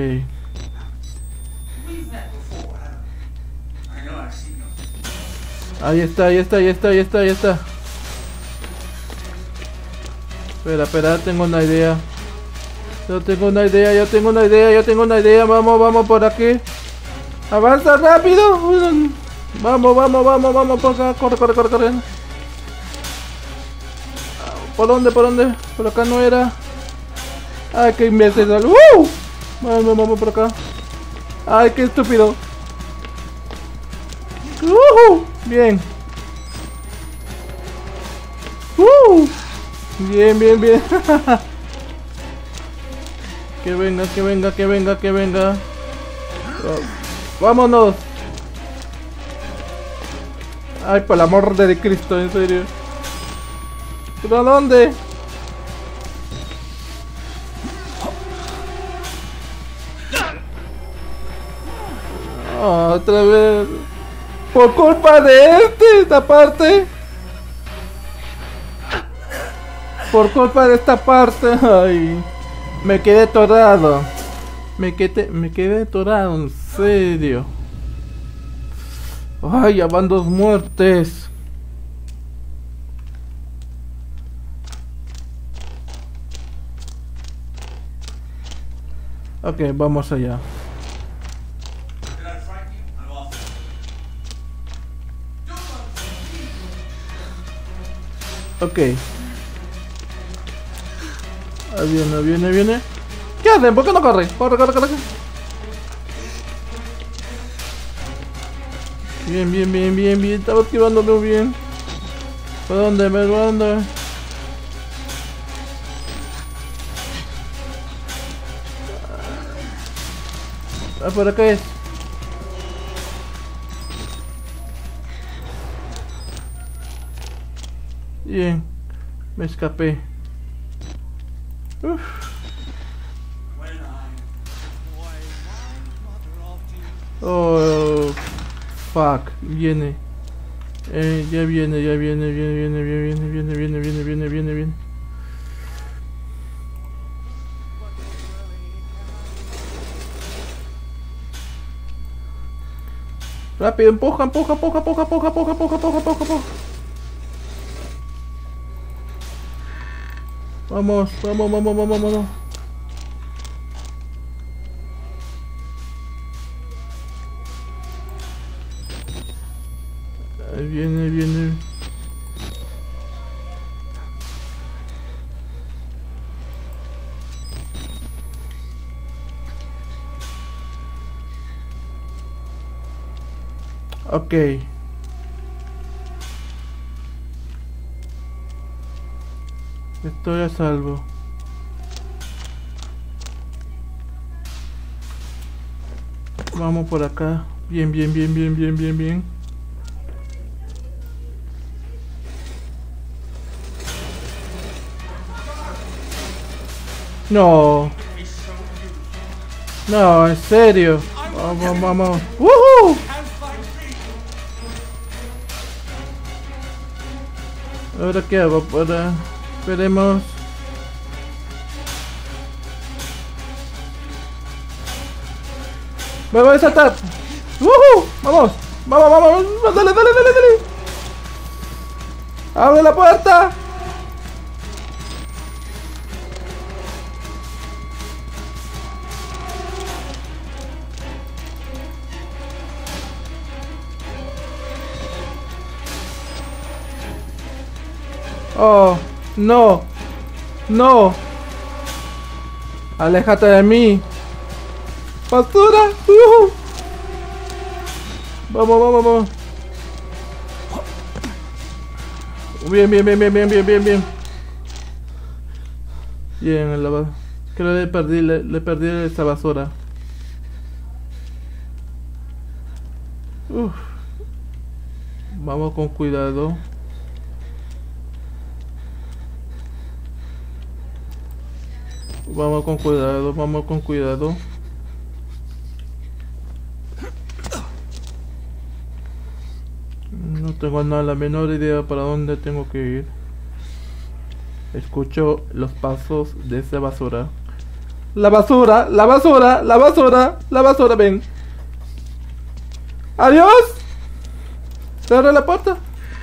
Ahí está, ahí está, ahí está, ahí está, ahí está. Espera, espera, tengo una idea. Yo tengo una idea, yo tengo una idea, yo tengo una idea. Vamos, vamos por aquí. Avanza rápido. Vamos, vamos, vamos, vamos por acá. Corre, corre, corre, corre. ¿Por dónde, por dónde? Por acá no era. Ay, qué imbécil. Vamos, vamos por acá. Ay, qué estúpido. Bien. Bien, bien, bien. Que venga, que venga, que venga, que venga. Vámonos. Ay, por el amor de Cristo, en serio. ¿Pero a dónde? Otra vez. Por culpa de esta parte. Por culpa de esta parte. Ay. Me quedé atorado. Me quedé atorado, en serio. Ay, ya van 2 muertes. Ok, vamos allá. Ok. Ahí viene, ahí viene, ahí viene. ¿Qué hacen? ¿Por qué no corre? Corre, corre, corre. Bien, bien, bien, bien, bien. Estaba esquivándolo bien. ¿Por dónde? ¿Por dónde? Ah, por acá es. Bien. Me escapé. Uf. Oh, fuck, viene. Ya viene, ya viene, viene. Rápido, empuja. Vamos, vamos, vamos, vamos, vamos. Ahí viene, viene. Ok. Estoy a salvo. Vamos por acá. Bien, bien, bien, bien, bien, bien, bien. No. No, en serio. Vamos, vamos. ¡Woohoo! ¿Ahora qué hago? Para... Esperemos. ¡Me voy a saltar! ¡Woohoo! ¡Vamos! ¡Vamos, vamos! ¡Dale, dale, dale, dale! ¡Abre la puerta! Oh, no, no, aléjate de mí, basura. Vamos, vamos, vamos. Bien, bien, bien, bien, bien, bien, bien, bien. Bien, creo que le perdí esa basura. Vamos con cuidado. Vamos con cuidado, vamos con cuidado. No tengo nada, la menor idea para dónde tengo que ir. Escucho los pasos de esa basura. La basura, la basura, la basura, la basura, ven. ¡Adiós! Cierra la puerta.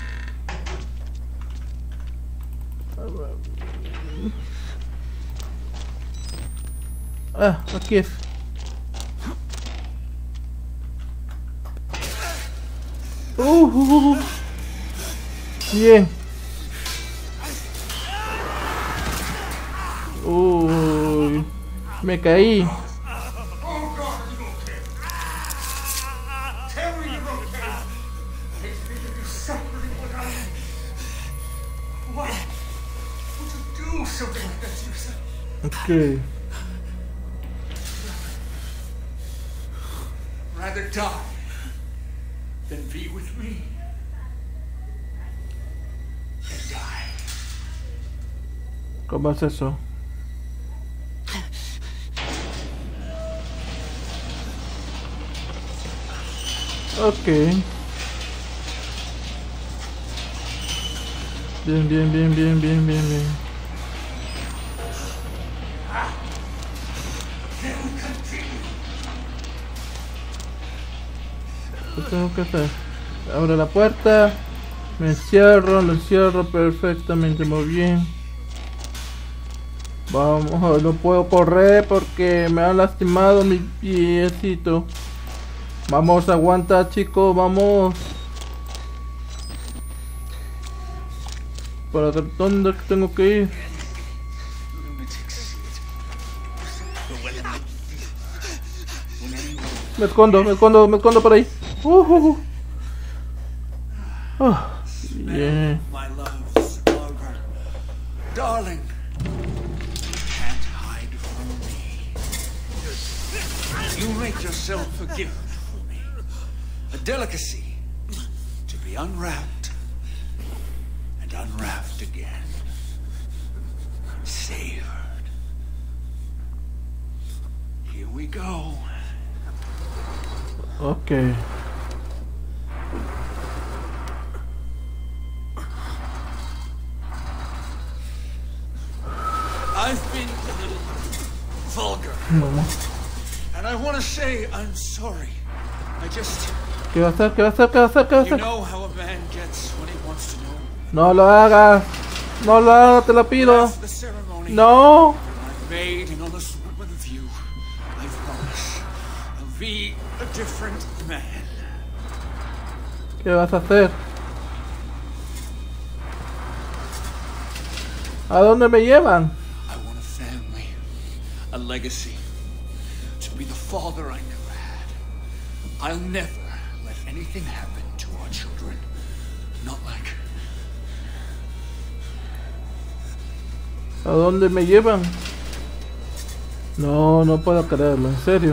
Ah, aquí es. Bien. Uy, me caí. Okay.
Rather die than be with me. And die.
¿Cómo es eso? Ok. Bien, bien, bien, bien, bien, bien, bien. ¿Qué tengo que hacer? Abro la puerta, me encierro, lo encierro perfectamente, muy bien. Vamos, no puedo correr porque me han lastimado mi piecito. Vamos, aguanta, chicos, vamos. ¿Para dónde tengo que ir? Me escondo por ahí. Oh, yeah.
My love's lover. Darling, can't hide from me. You make yourself a gift for me. A delicacy to be unwrapped and unwrapped again. Savored. Here we go.
Okay.
I've been a little vulgar. And I want to say I'm sorry. I just...
¿Qué va a hacer? ¿Qué va a hacer? ¿Qué va a hacer? ¿Qué va a hacer?
You know how a man gets when he wants to know.
No lo hagas. No lo hagas, te lo pido.
The ceremony sorry.
No.
I've made an honest woman of you. I promise. I'll be a different man.
¿Qué vas a hacer? ¿A dónde me llevan?
I want a family, a legacy, to be the father I never had. I'll never let anything happen to our children. Not like...
¿A dónde me llevan? No, no puedo creerlo, en serio.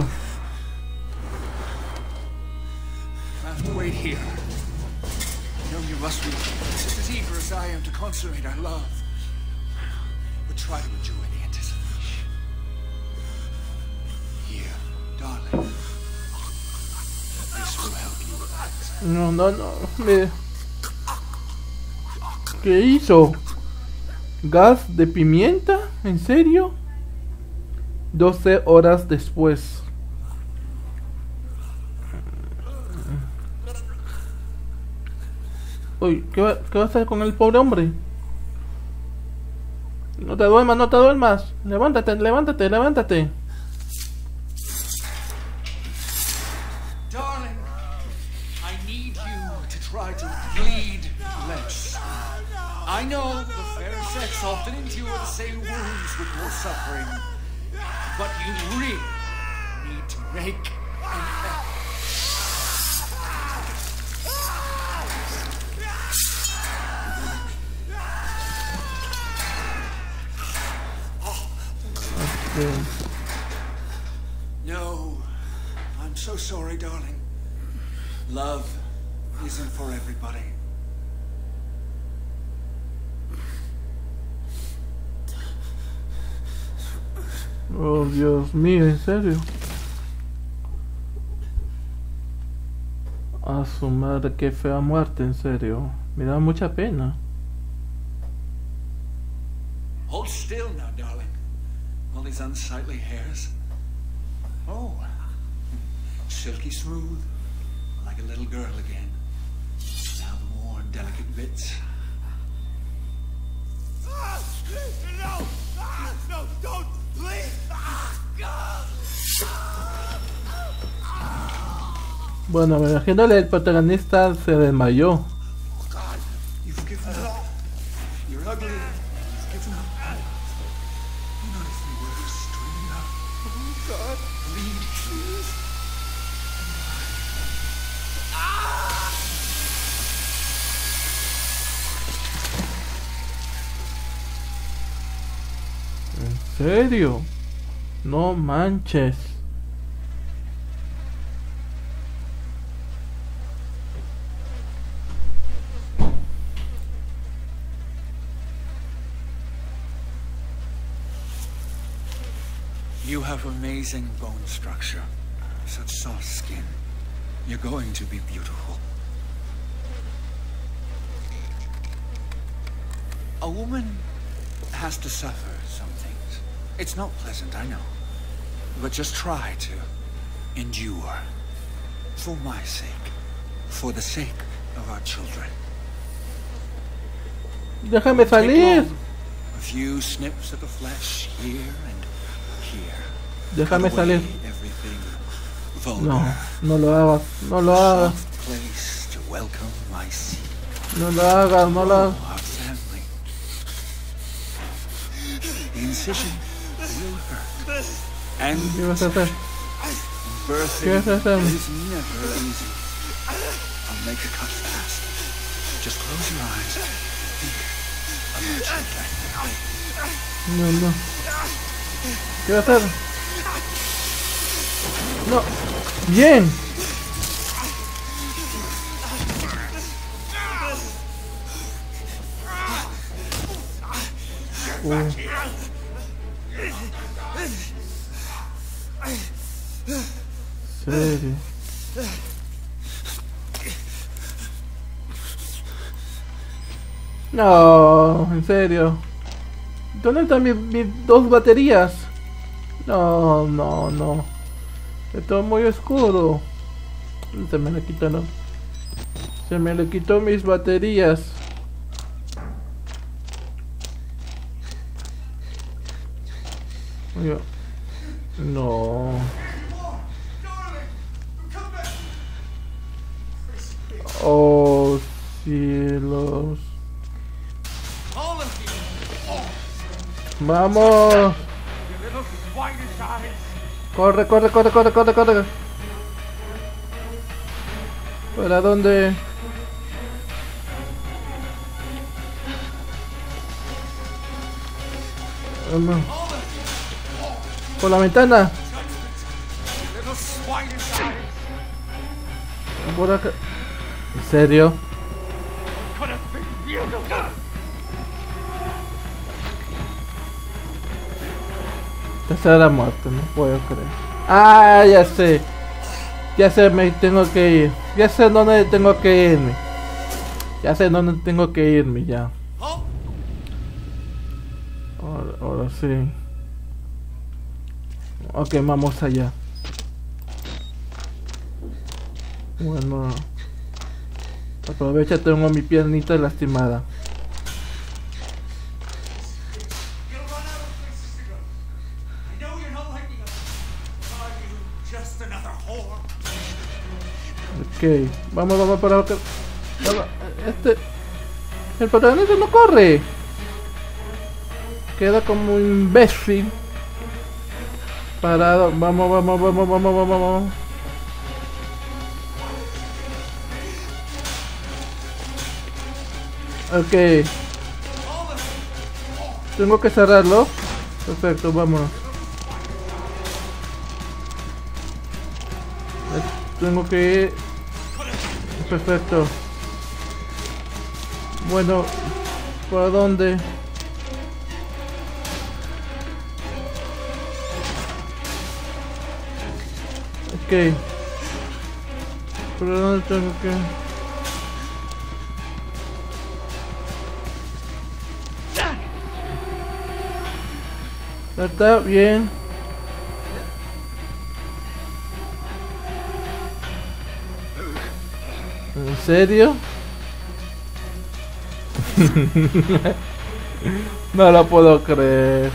I have to wait here. I know you must be just as eager as I am to consummate our love. But try to enjoy the anticipation. Here, darling. This will help you relax.
No, no, no. ¿Qué hizo? ¿Gas de pimienta? ¿En serio? 12 horas después. Uy, ¿qué va a hacer con el pobre hombre? No te duermas, no te duermas. Levántate, levántate, levántate.
Darling, I need you to try to bleed less. I know the fair sex often endure the same wounds with more suffering, but you really need to make an effort. No, I'm so sorry, darling. Love isn't for everybody.
Oh, Dios mío, en serio. A su madre, qué fea muerte, en serio. Me da mucha pena.
Hold still now, darling. All these unsightly hairs. Oh, silky smooth, like a little girl again. Now the more delicate bits.
No! No, don't! Please!
Bueno, me imagino el protagonista se desmayó.
Oh God, you've given up. You're ugly. You've given up. You're not if you were straight up. Oh God, bleed, please.
¿En serio? No manches.
You have amazing bone structure, such soft skin. You're going to be beautiful. A woman has to suffer some things. It's not pleasant, I know. But just try to endure. For my sake. For the sake of our children.
Déjame salir.
A few snips of the flesh here and here.
Déjame salir.
Everything
No, no lo hagas, no lo hagas.
Place to welcome my seed.
No lo hagas, no lo hagas.
Our family. The incision will hurt. And
¿Qué vas a hacer?
birthing
¿Qué vas a hacer?
is never easy. I'll make the cut fast. Just close your eyes. Think of my children.
No, no. ¿Qué vas a hacer? No. Bien. Serio. No, en serio. ¿Dónde están mis dos baterías? No, no, no. Esto es muy oscuro. Se me le quitaron. Se me le quitó mis baterías. No. Oh, cielos. Vamos. Corre, corre, corre, corre, corre, corre. ¿Para dónde? Vamos. Por la ventana. Por acá. ¿En serio? Tercera muerte, no puedo creer. Ah, ya sé. Ya sé, me tengo que ir. Ya sé dónde tengo que irme. Ya sé dónde tengo que irme, ya. Ahora sí. Ok, vamos allá. Bueno. Aprovecha, tengo mi piernita lastimada. Ok, vamos para acá. El protagonista no corre. Queda como un imbécil. Parado. Vamos. Ok. Tengo que cerrarlo. Perfecto, vámonos. Tengo que ir. Perfecto. Bueno, ¿por dónde? Ok. ¿Por dónde tengo que...? Está bien. ¿En serio? No lo puedo creer.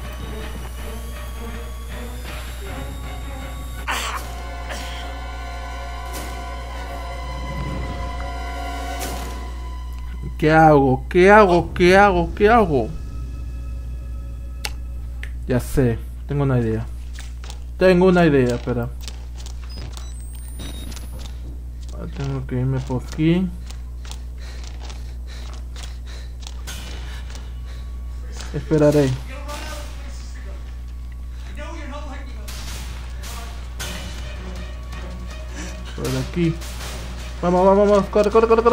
¿Qué hago? Ya sé, tengo una idea. Espera. Tengo que irme por aquí. Esperaré. Por aquí. Vamos. Corre.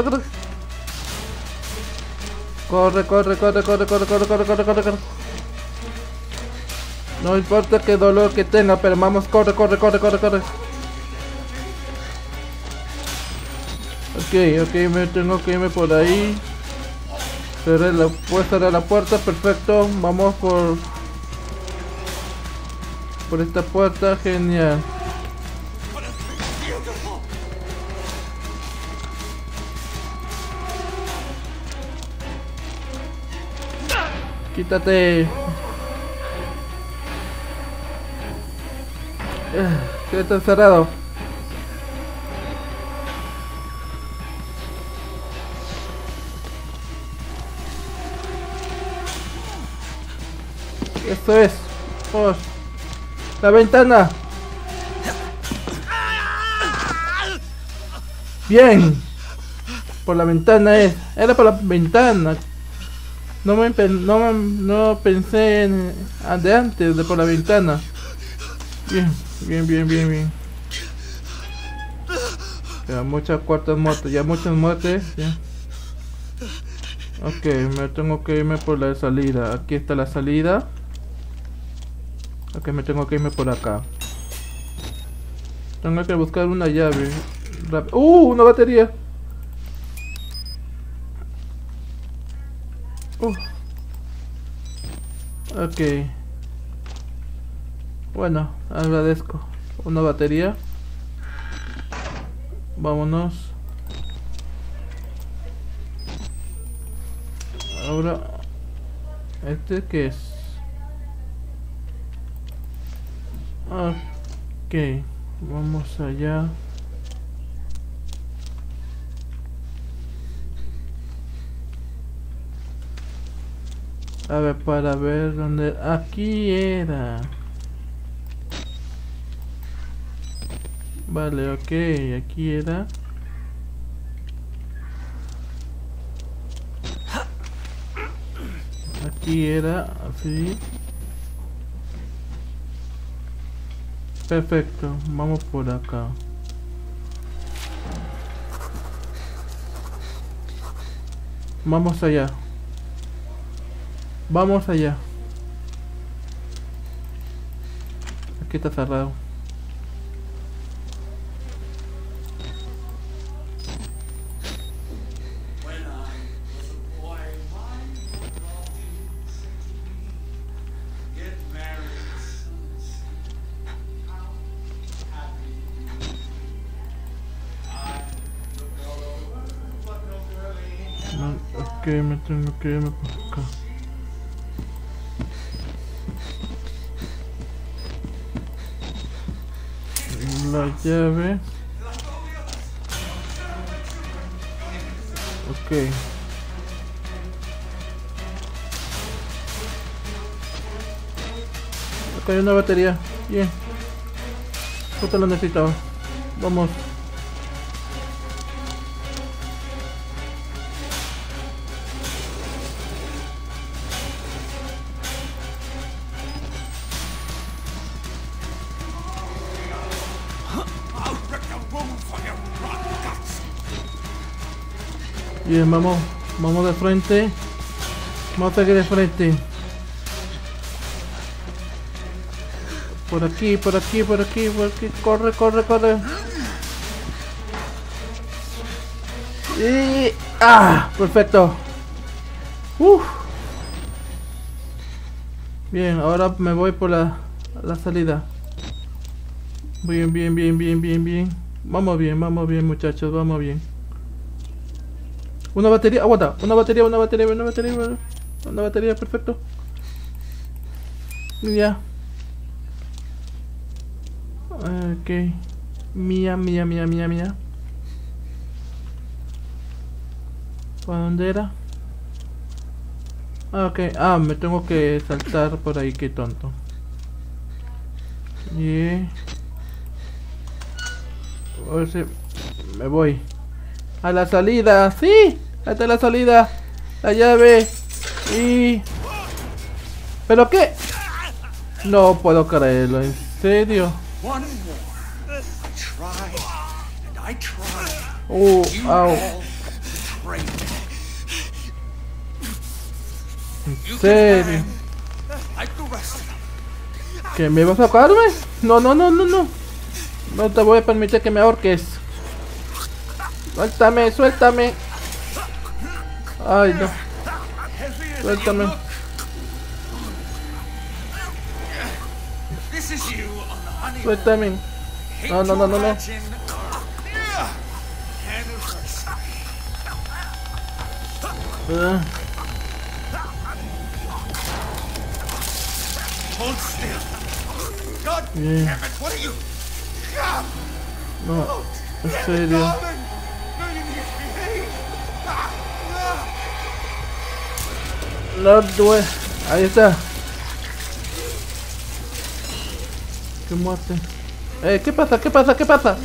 Corre. No importa qué dolor que tenga, pero vamos, corre. Ok, me tengo que irme por ahí. Puedo cerrar la puerta, perfecto. Vamos por esta puerta, genial. Quítate. Que está cerrado. Esto es. Oh, la ventana. Bien. Por la ventana es. Era por la ventana. No pensé en de antes de por la ventana. Bien. Ya muchas cuartas muertes, muchas muertes. Ya. Ok, me tengo que irme por la salida. Aquí está la salida. Ok, me tengo que irme por acá. Tengo que buscar una llave. Una batería. Ok. Bueno, agradezco. Una batería. Vámonos. Ahora, ¿este qué es? Ok, vamos allá. A ver, para ver dónde... Aquí era. Vale, ok, aquí era. Aquí era, así. Perfecto, vamos por acá. Vamos allá. Vamos allá. Aquí está cerrado. Ok, me tengo que irme por acá. La llave. Ok. Acá hay una batería. Bien. Justo lo necesitaba. Vamos. Bien, vamos de frente. Vamos a seguir de frente. Por aquí, por aquí, por aquí, por aquí. Corre, corre, corre. Y... ¡ah! Perfecto. Bien, ahora me voy por la salida. Bien, bien, bien, bien, bien, bien. Vamos bien, muchachos, vamos bien. Una batería, aguanta, una batería, perfecto. Ya. Ok. Mía. ¿Para dónde era? Ah, ok. Ah, me tengo que saltar por ahí, qué tonto. Y... a ver si me voy a la salida. Sí, hasta la salida. La llave. Y... ¿pero qué? No puedo creerlo, en serio. Au. ¿En serio? ¿Que me vas a sacarme? No. No te voy a permitir que me ahorques. Suéltame. Ay, no. Suéltame. Suéltame. No. Bien. No, en serio. No duele. Ahí está. Qué muerte. ¿Qué pasa?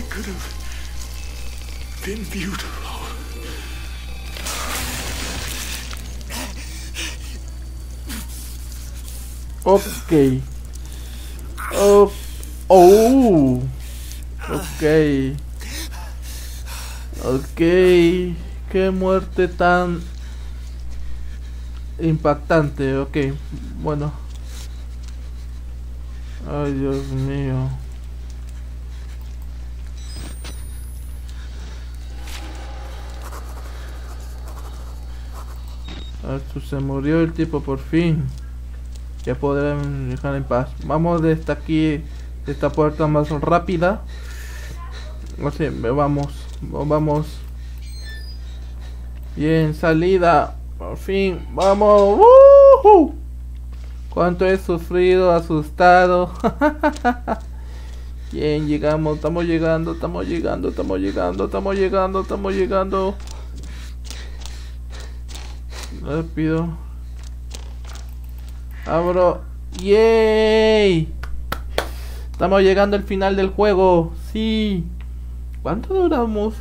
Ok. Ok. Qué muerte tan impactante. Ok, bueno. Ay, Dios mío. Se murió el tipo por fin. Ya podrán dejar en paz. Vamos desde aquí, de esta puerta más rápida. Así, vamos. Bien, salida. Por fin, vamos. Cuánto he sufrido, asustado. Bien, llegamos, estamos llegando. Rápido. Abro. ¡Yay! Estamos llegando al final del juego. Sí. ¿Cuánto duramos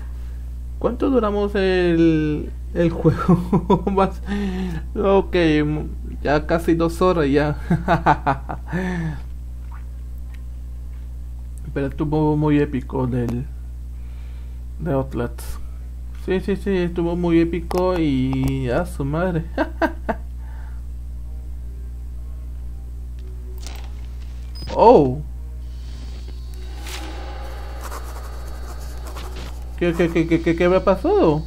el juego? Más. Ok, ya casi 2 horas ya. Pero estuvo muy épico de Outlast. Sí, estuvo muy épico y a su madre. Oh. ¿Qué me ha pasado?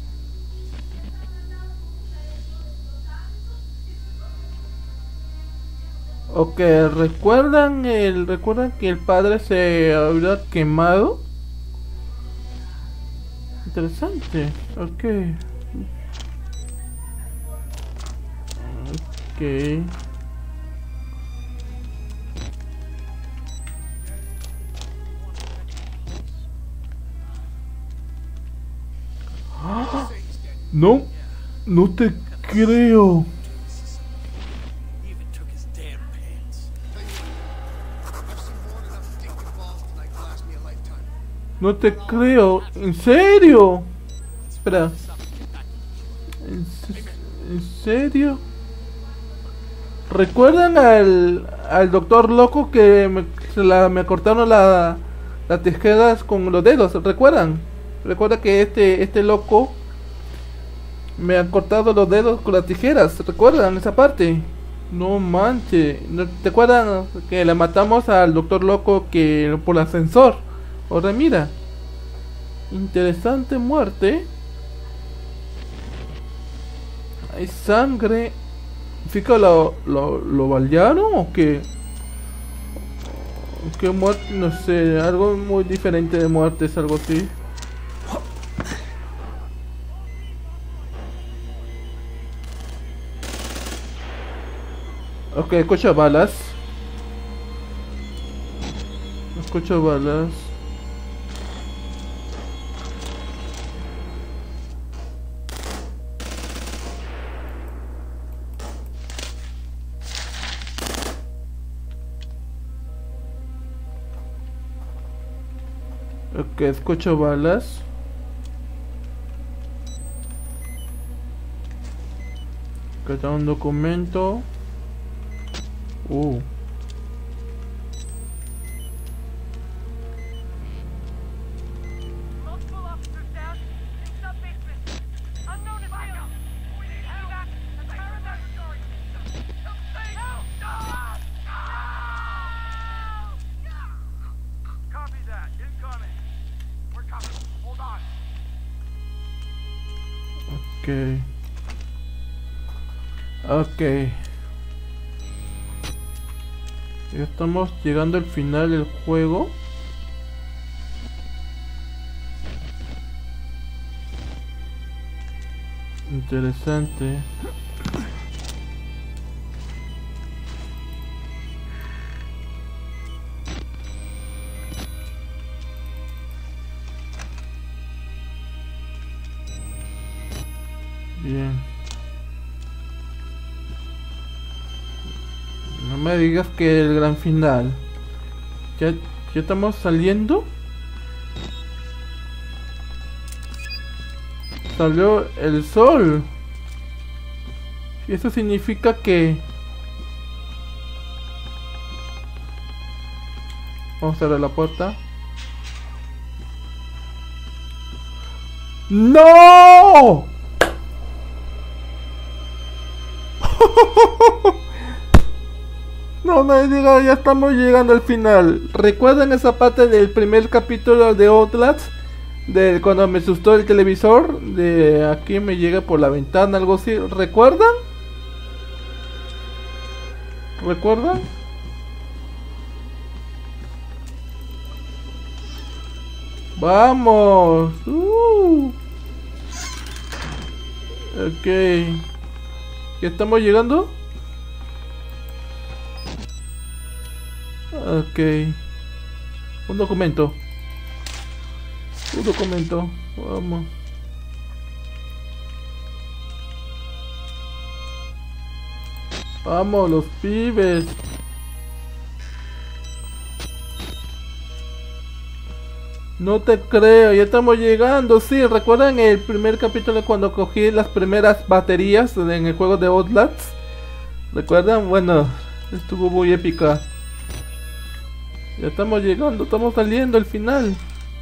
Ok, ¿recuerdan que el padre se había quemado? Interesante. Ok. No te creo. No te creo. ¿En serio? Espera. ¿En serio? ¿Recuerdan al doctor loco que me cortaron las tijeras con los dedos? ¿Recuerdan? Recuerda que este loco me han cortado los dedos con las tijeras. ¿Recuerdan esa parte? No manches. ¿Te acuerdan que le matamos al doctor loco que por el ascensor? Ahora mira. Interesante muerte. Hay sangre. ¿Fica lo balearon o qué? ¿Qué muerte? No sé. Algo muy diferente de muertes, algo así. Ok, escucho balas. Ok, escucho balas. Acá está un documento. Ok. Ya estamos llegando al final del juego. Interesante. Bien. No me digas que el gran final. ¿Ya estamos saliendo? Salió el sol. Y eso significa que... Vamos a cerrar la puerta. ¡No! No me digas, ya estamos llegando al final. ¿Recuerdan esa parte del primer capítulo de Outlast? De cuando me asustó el televisor. De aquí me llega por la ventana, algo así. ¿Recuerdan? ¿Recuerdan? ¡Vamos! Ok. ¿Ya estamos llegando? Ok. Un documento. Un documento. Vamos. Vamos, los pibes. No te creo, ya estamos llegando. Sí, ¿recuerdan el primer capítulo cuando cogí las primeras baterías en el juego de Outlast? ¿Recuerdan? Bueno, estuvo muy épica. Ya estamos llegando, estamos saliendo al final.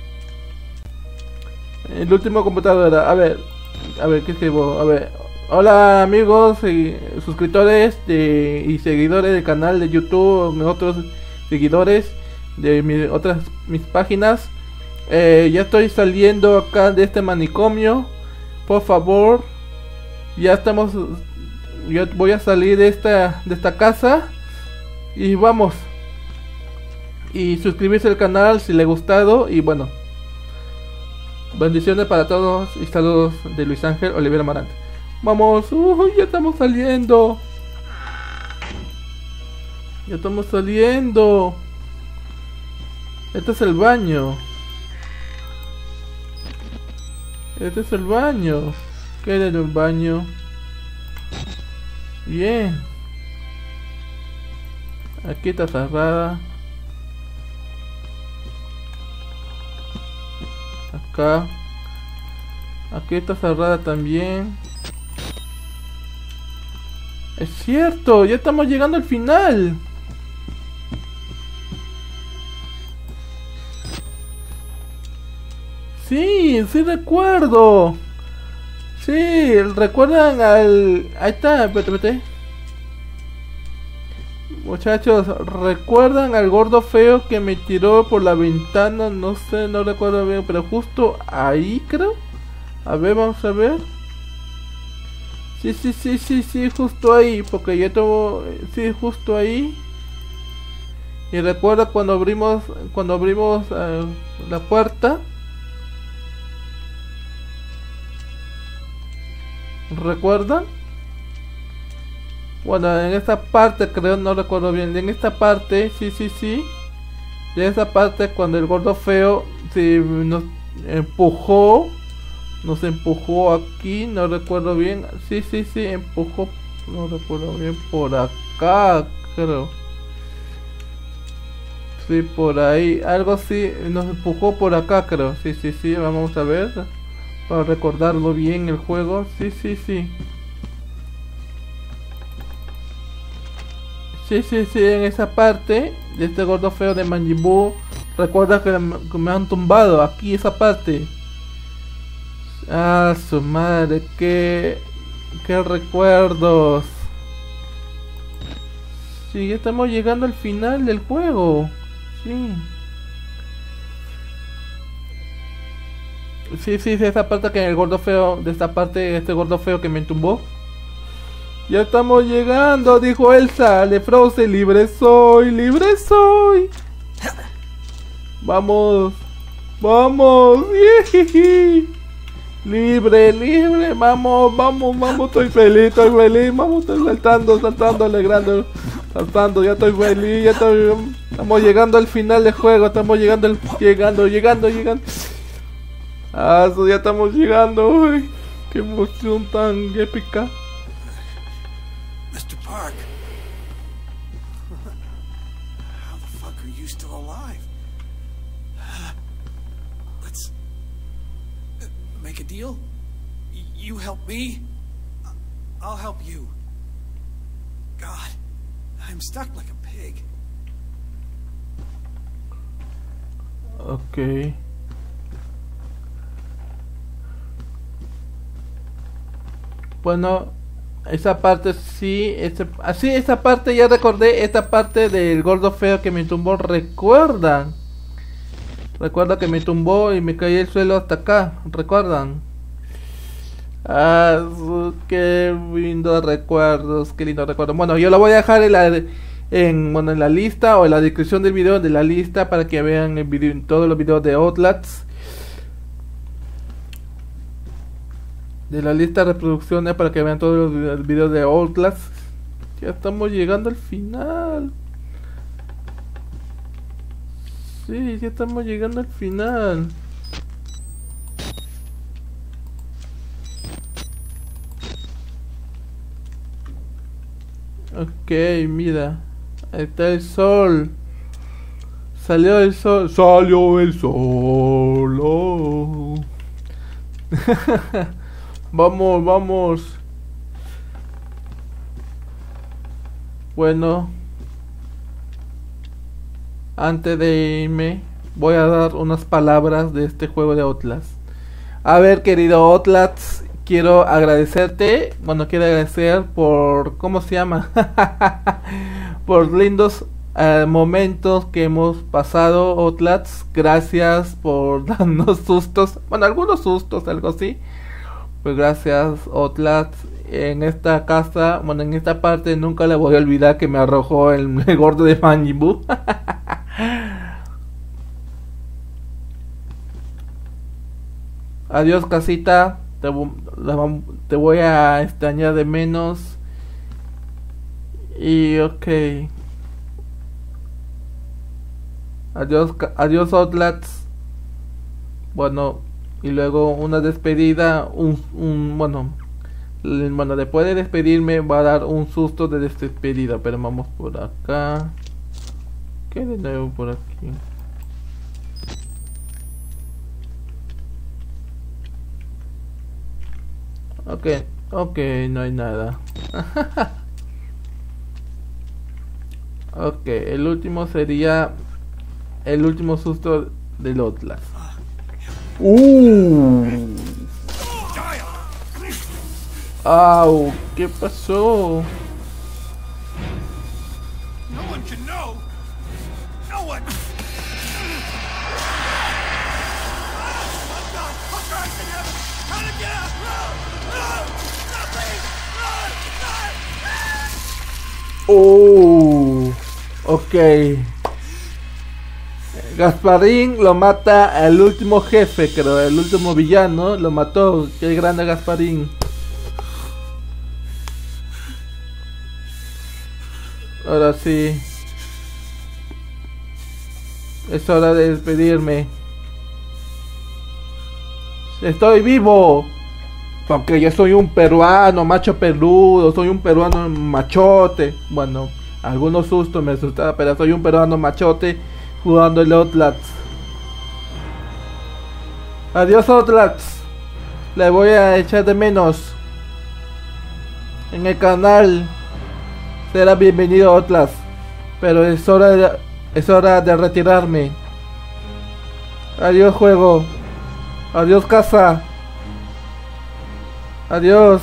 El último computadora. A ver, ¿qué escribo? A ver. Hola amigos y suscriptores y seguidores del canal de YouTube, otros seguidores de mis páginas. Ya estoy saliendo acá de este manicomio. Por favor, ya voy a salir de esta casa. Y vamos. Y suscribirse al canal si les ha gustado. Y bueno, bendiciones para todos y saludos de Luis Ángel Olivera Amarante. Vamos, ya estamos saliendo. Ya estamos saliendo. Este es el baño. Este es el baño. ¿Qué era el baño? Bien. Aquí está cerrada. Acá. Aquí está cerrada también. Es cierto, ya estamos llegando al final. Sí, sí recuerdo. Sí, recuerdan al... Ahí está, espérate. Muchachos, ¿recuerdan al gordo feo que me tiró por la ventana? No sé, no recuerdo bien, pero justo ahí creo. A ver, vamos a ver. Sí, justo ahí, porque ya tengo... Sí, justo ahí. Y recuerda cuando abrimos la puerta. ¿Recuerdan? Bueno, en esta parte creo, no recuerdo bien. En esta parte, sí. En esa parte cuando el gordo feo nos empujó. Nos empujó aquí, no recuerdo bien. Sí, empujó. No recuerdo bien, por acá, creo. Sí, por ahí. Algo así, nos empujó por acá, creo. Sí, vamos a ver. Para recordarlo bien el juego. Sí. Sí, en esa parte de este gordo feo de Manjibú. Recuerda que me han tumbado aquí, esa parte. Ah, su madre, qué recuerdos. Sí, ya estamos llegando al final del juego. Sí, esa parte que el gordo feo, de esta parte, este gordo feo que me tumbó. Ya estamos llegando, dijo Elsa, de Frozen, libre soy. Vamos. Libre, vamos, estoy feliz, vamos, estoy saltando, alegrando, ya estoy feliz, estamos llegando al final del juego, estamos llegando. Ah, ya estamos llegando, uy, qué emoción tan épica.
Mr. Park, how the fuck are you still alive? Let's make a deal. You help me, I'll help you. God, I'm stuck like a pig.
Okay. Bueno, esa parte sí, esa parte ya recordé, esta parte del gordo feo que me tumbó, recuerda que me tumbó y me caí al suelo hasta acá, ¿recuerdan? Ah, qué lindos recuerdos, Bueno, yo lo voy a dejar en la lista o en la descripción del video de la lista para que vean el video, todos los videos de Outlast. De la lista de reproducciones para que vean todos los videos de Outlast. Ya estamos llegando al final. Sí, ya estamos llegando al final. Ok, mira. Ahí está el sol. Salió el sol. Salió el sol. Oh. Vamos, vamos. Bueno. Antes de irme, voy a dar unas palabras de este juego de Outlast. A ver, querido Outlast, quiero agradecerte. Bueno, quiero agradecer por... ¿Cómo se llama? Por lindos momentos que hemos pasado, Outlast. Gracias por darnos sustos. Bueno, algunos sustos, algo así. Pues gracias, Outlast. En esta casa, bueno, en esta parte nunca le voy a olvidar que me arrojó el gordo de Majin Buu. Adiós, casita. Te voy a extrañar de menos. Y ok. Adiós, adiós, Outlast. Bueno, y luego una despedida. Bueno, después de despedirme va a dar un susto de despedida. Pero vamos por acá. ¿Qué de nuevo por aquí? Ok, no hay nada. Ok, el último sería el último susto del Outlast. ¡Au! ¿Qué pasó?
No one can know. No one.
Oh, ok. Gasparín lo mata al último jefe, creo, el último villano, lo mató. Qué grande Gasparín. Ahora sí. Es hora de despedirme. Estoy vivo. Porque yo soy un peruano, macho peludo, soy un peruano machote. Bueno, algunos sustos me asustaban, pero soy un peruano machote jugando el Outlast. Adiós, Outlast. Le voy a echar de menos. En el canal será bienvenido Outlast. Pero es hora de retirarme. Adiós, juego. Adiós, casa. Adiós.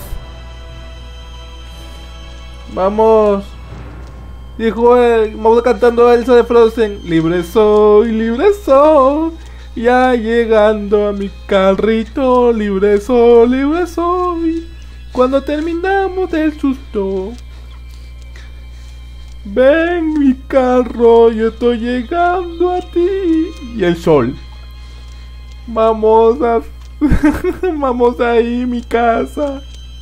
Vamos. Dijo él. Vamos cantando Elsa de Frozen. Libre soy, libre soy. Ya llegando a mi carrito. Libre soy, libre soy. Cuando terminamos del susto. Ven mi carro, yo estoy llegando a ti. Y el sol. Vamos a... Vamos ahí, mi casa.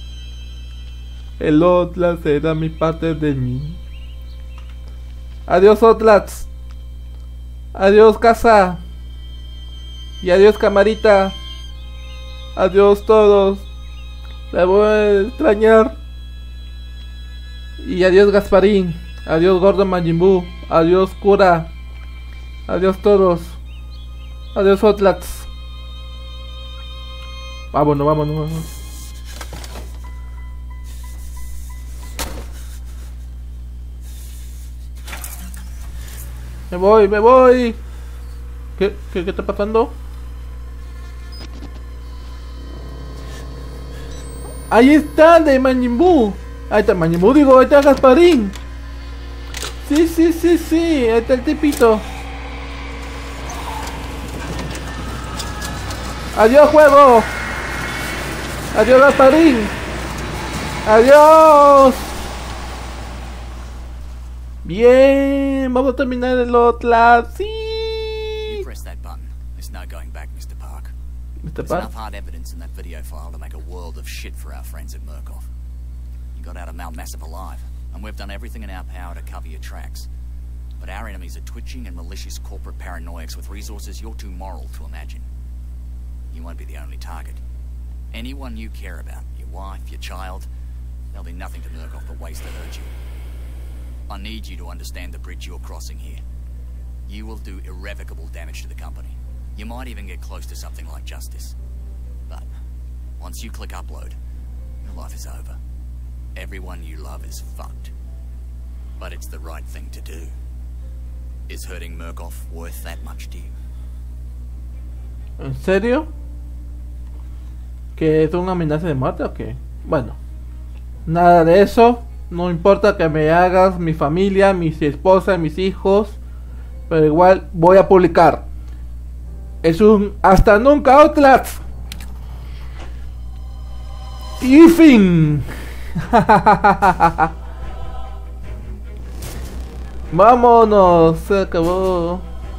El Outlast será mi parte de mí. Adiós, Outlast. Adiós, casa. Y adiós, camarita. Adiós, todos. La voy a extrañar. Y adiós, Gasparín. Adiós, gordo Majin Buu. Adiós, cura. Adiós, todos. Adiós, Outlast. Vámonos, vámonos, vámonos. Me voy, me voy. ¿Qué está pasando? Ahí está, de Majin Buu. Ahí está Majin Buu, digo, ahí está Gasparín. Sí, ahí está el tipito. Adiós, juego. Adiós, Gasparín. Adiós. Bien, vamos a terminar el Outlast. Sí.
You press that button. There's no going back, Mr. Park.
Mr.
There's
Park?
enough hard evidence in that video file to make a world of shit for our friends at Murkoff. You got out of Mount Massive alive, and we've done everything in our power to cover your tracks. But our enemies are twitching and malicious corporate paranoics with resources you're too moral to imagine. You won't be the only target. Anyone you care about, your wife, your child, there'll be nothing to Murkoff but ways to hurt you. I need you to understand the bridge you're crossing here. You will do irrevocable damage to the company. You might even get close to something like justice. But once you click upload, your life is over. Everyone you love is fucked. But it's the right thing to do. Is hurting Murkoff worth that much to you?
¿En serio? ¿Que es una amenaza de muerte o qué? Bueno, nada de eso. No importa que me hagas mi familia, mis esposas, mis hijos, pero igual voy a publicar. Es un hasta nunca Outlast. Y fin. Vámonos, se acabó.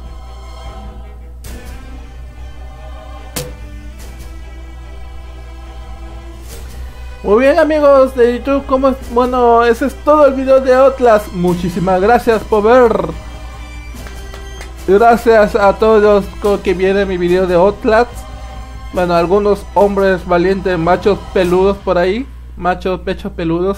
Muy bien, amigos de YouTube, ¿cómo es? Bueno, ese es todo el video de Outlast. Muchísimas gracias por ver. Gracias a todos los que vieron mi video de Outlast. Bueno, algunos hombres valientes, machos peludos por ahí. Machos pechos peludos.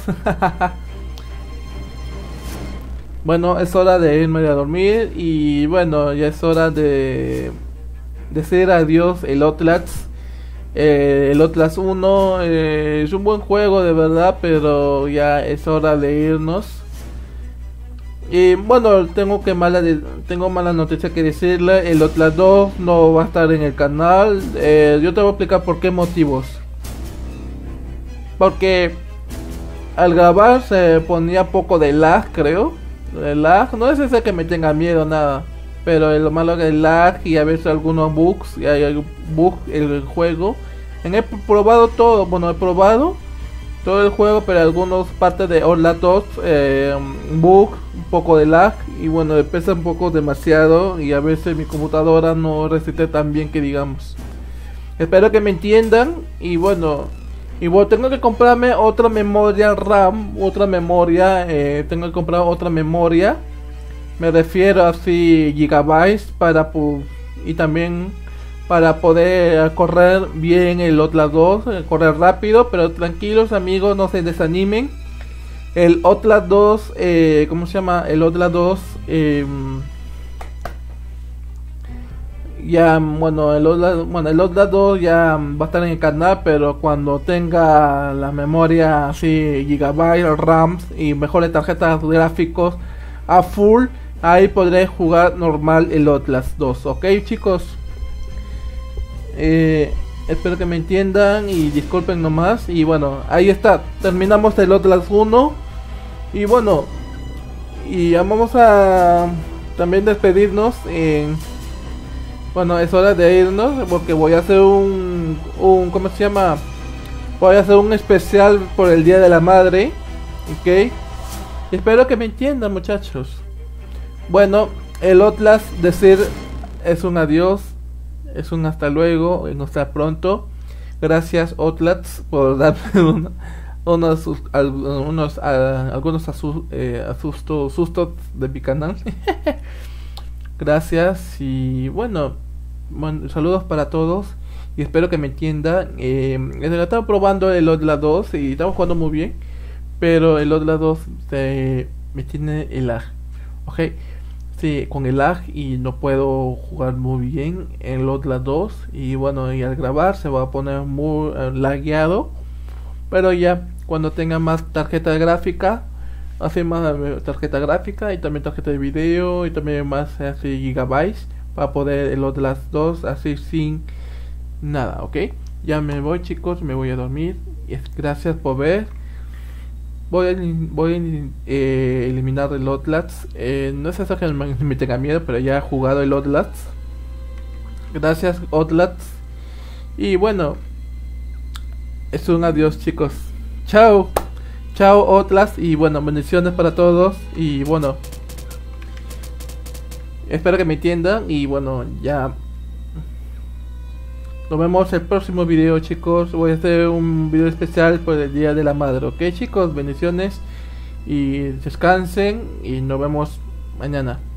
Bueno, es hora de irme a dormir. Y bueno, ya es hora de decir adiós el Outlast. El Outlast 1 es un buen juego de verdad, pero ya es hora de irnos. Y bueno, tengo mala noticia que decirle. El Outlast 2 no va a estar en el canal. Yo te voy a explicar por qué motivos. Porque al grabar se ponía poco de lag, creo. El lag, no es ese que me tenga miedo, nada. Pero lo malo es el lag y a veces algunos bugs. Y hay bugs en el juego. He probado todo, bueno, he probado todo el juego, pero algunas partes de Outlast 2, bug, un poco de lag, y bueno, pesa un poco demasiado, y a veces mi computadora no resiste tan bien que digamos. Espero que me entiendan, y bueno, tengo que comprarme otra memoria RAM, tengo que comprar otra memoria, me refiero a así gigabytes, y también para poder correr bien el Outlast 2, correr rápido, pero tranquilos amigos, no se desanimen. El Outlast 2, ¿cómo se llama? El Outlast 2, ya, bueno, el Outlast 2 ya va a estar en el canal, pero cuando tenga la memoria así, gigabytes, RAM y mejores tarjetas gráficos a full, ahí podré jugar normal el Outlast 2, ¿ok chicos? Espero que me entiendan y disculpen nomás. Y bueno, ahí está, terminamos el Outlast 1. Y bueno, y vamos a también despedirnos. Bueno, es hora de irnos porque voy a hacer un ¿cómo se llama? Voy a hacer un especial por el Día de la Madre, ok. Espero que me entiendan muchachos. Bueno, el Outlast decir es un adiós. Es un hasta luego, no hasta pronto. Gracias Outlast por darme algunos sustos de mi canal. Gracias y bueno, saludos para todos y espero que me entiendan. Estamos probando el Outlast 2 y estamos jugando muy bien, pero el Outlast 2 me tiene el lag, ok. Sí, con el lag y no puedo jugar muy bien en el Outlast 2 y bueno, y al grabar se va a poner muy lagueado, pero ya cuando tenga más tarjeta gráfica, así más tarjeta gráfica y también tarjeta de video y también más así gigabytes para poder el Outlast 2 así sin nada, ok. Ya me voy chicos, me voy a dormir y gracias por ver. Voy a eliminar el Outlast. No es eso que me tenga miedo, pero ya he jugado el Outlast. Gracias Outlast. Y bueno, es un adiós chicos. Chao. Chao Outlast. Y bueno, bendiciones para todos. Y bueno, espero que me entiendan. Y bueno, ya nos vemos el próximo video chicos. Voy a hacer un video especial por el Día de la Madre, ok chicos, bendiciones y descansen y nos vemos mañana.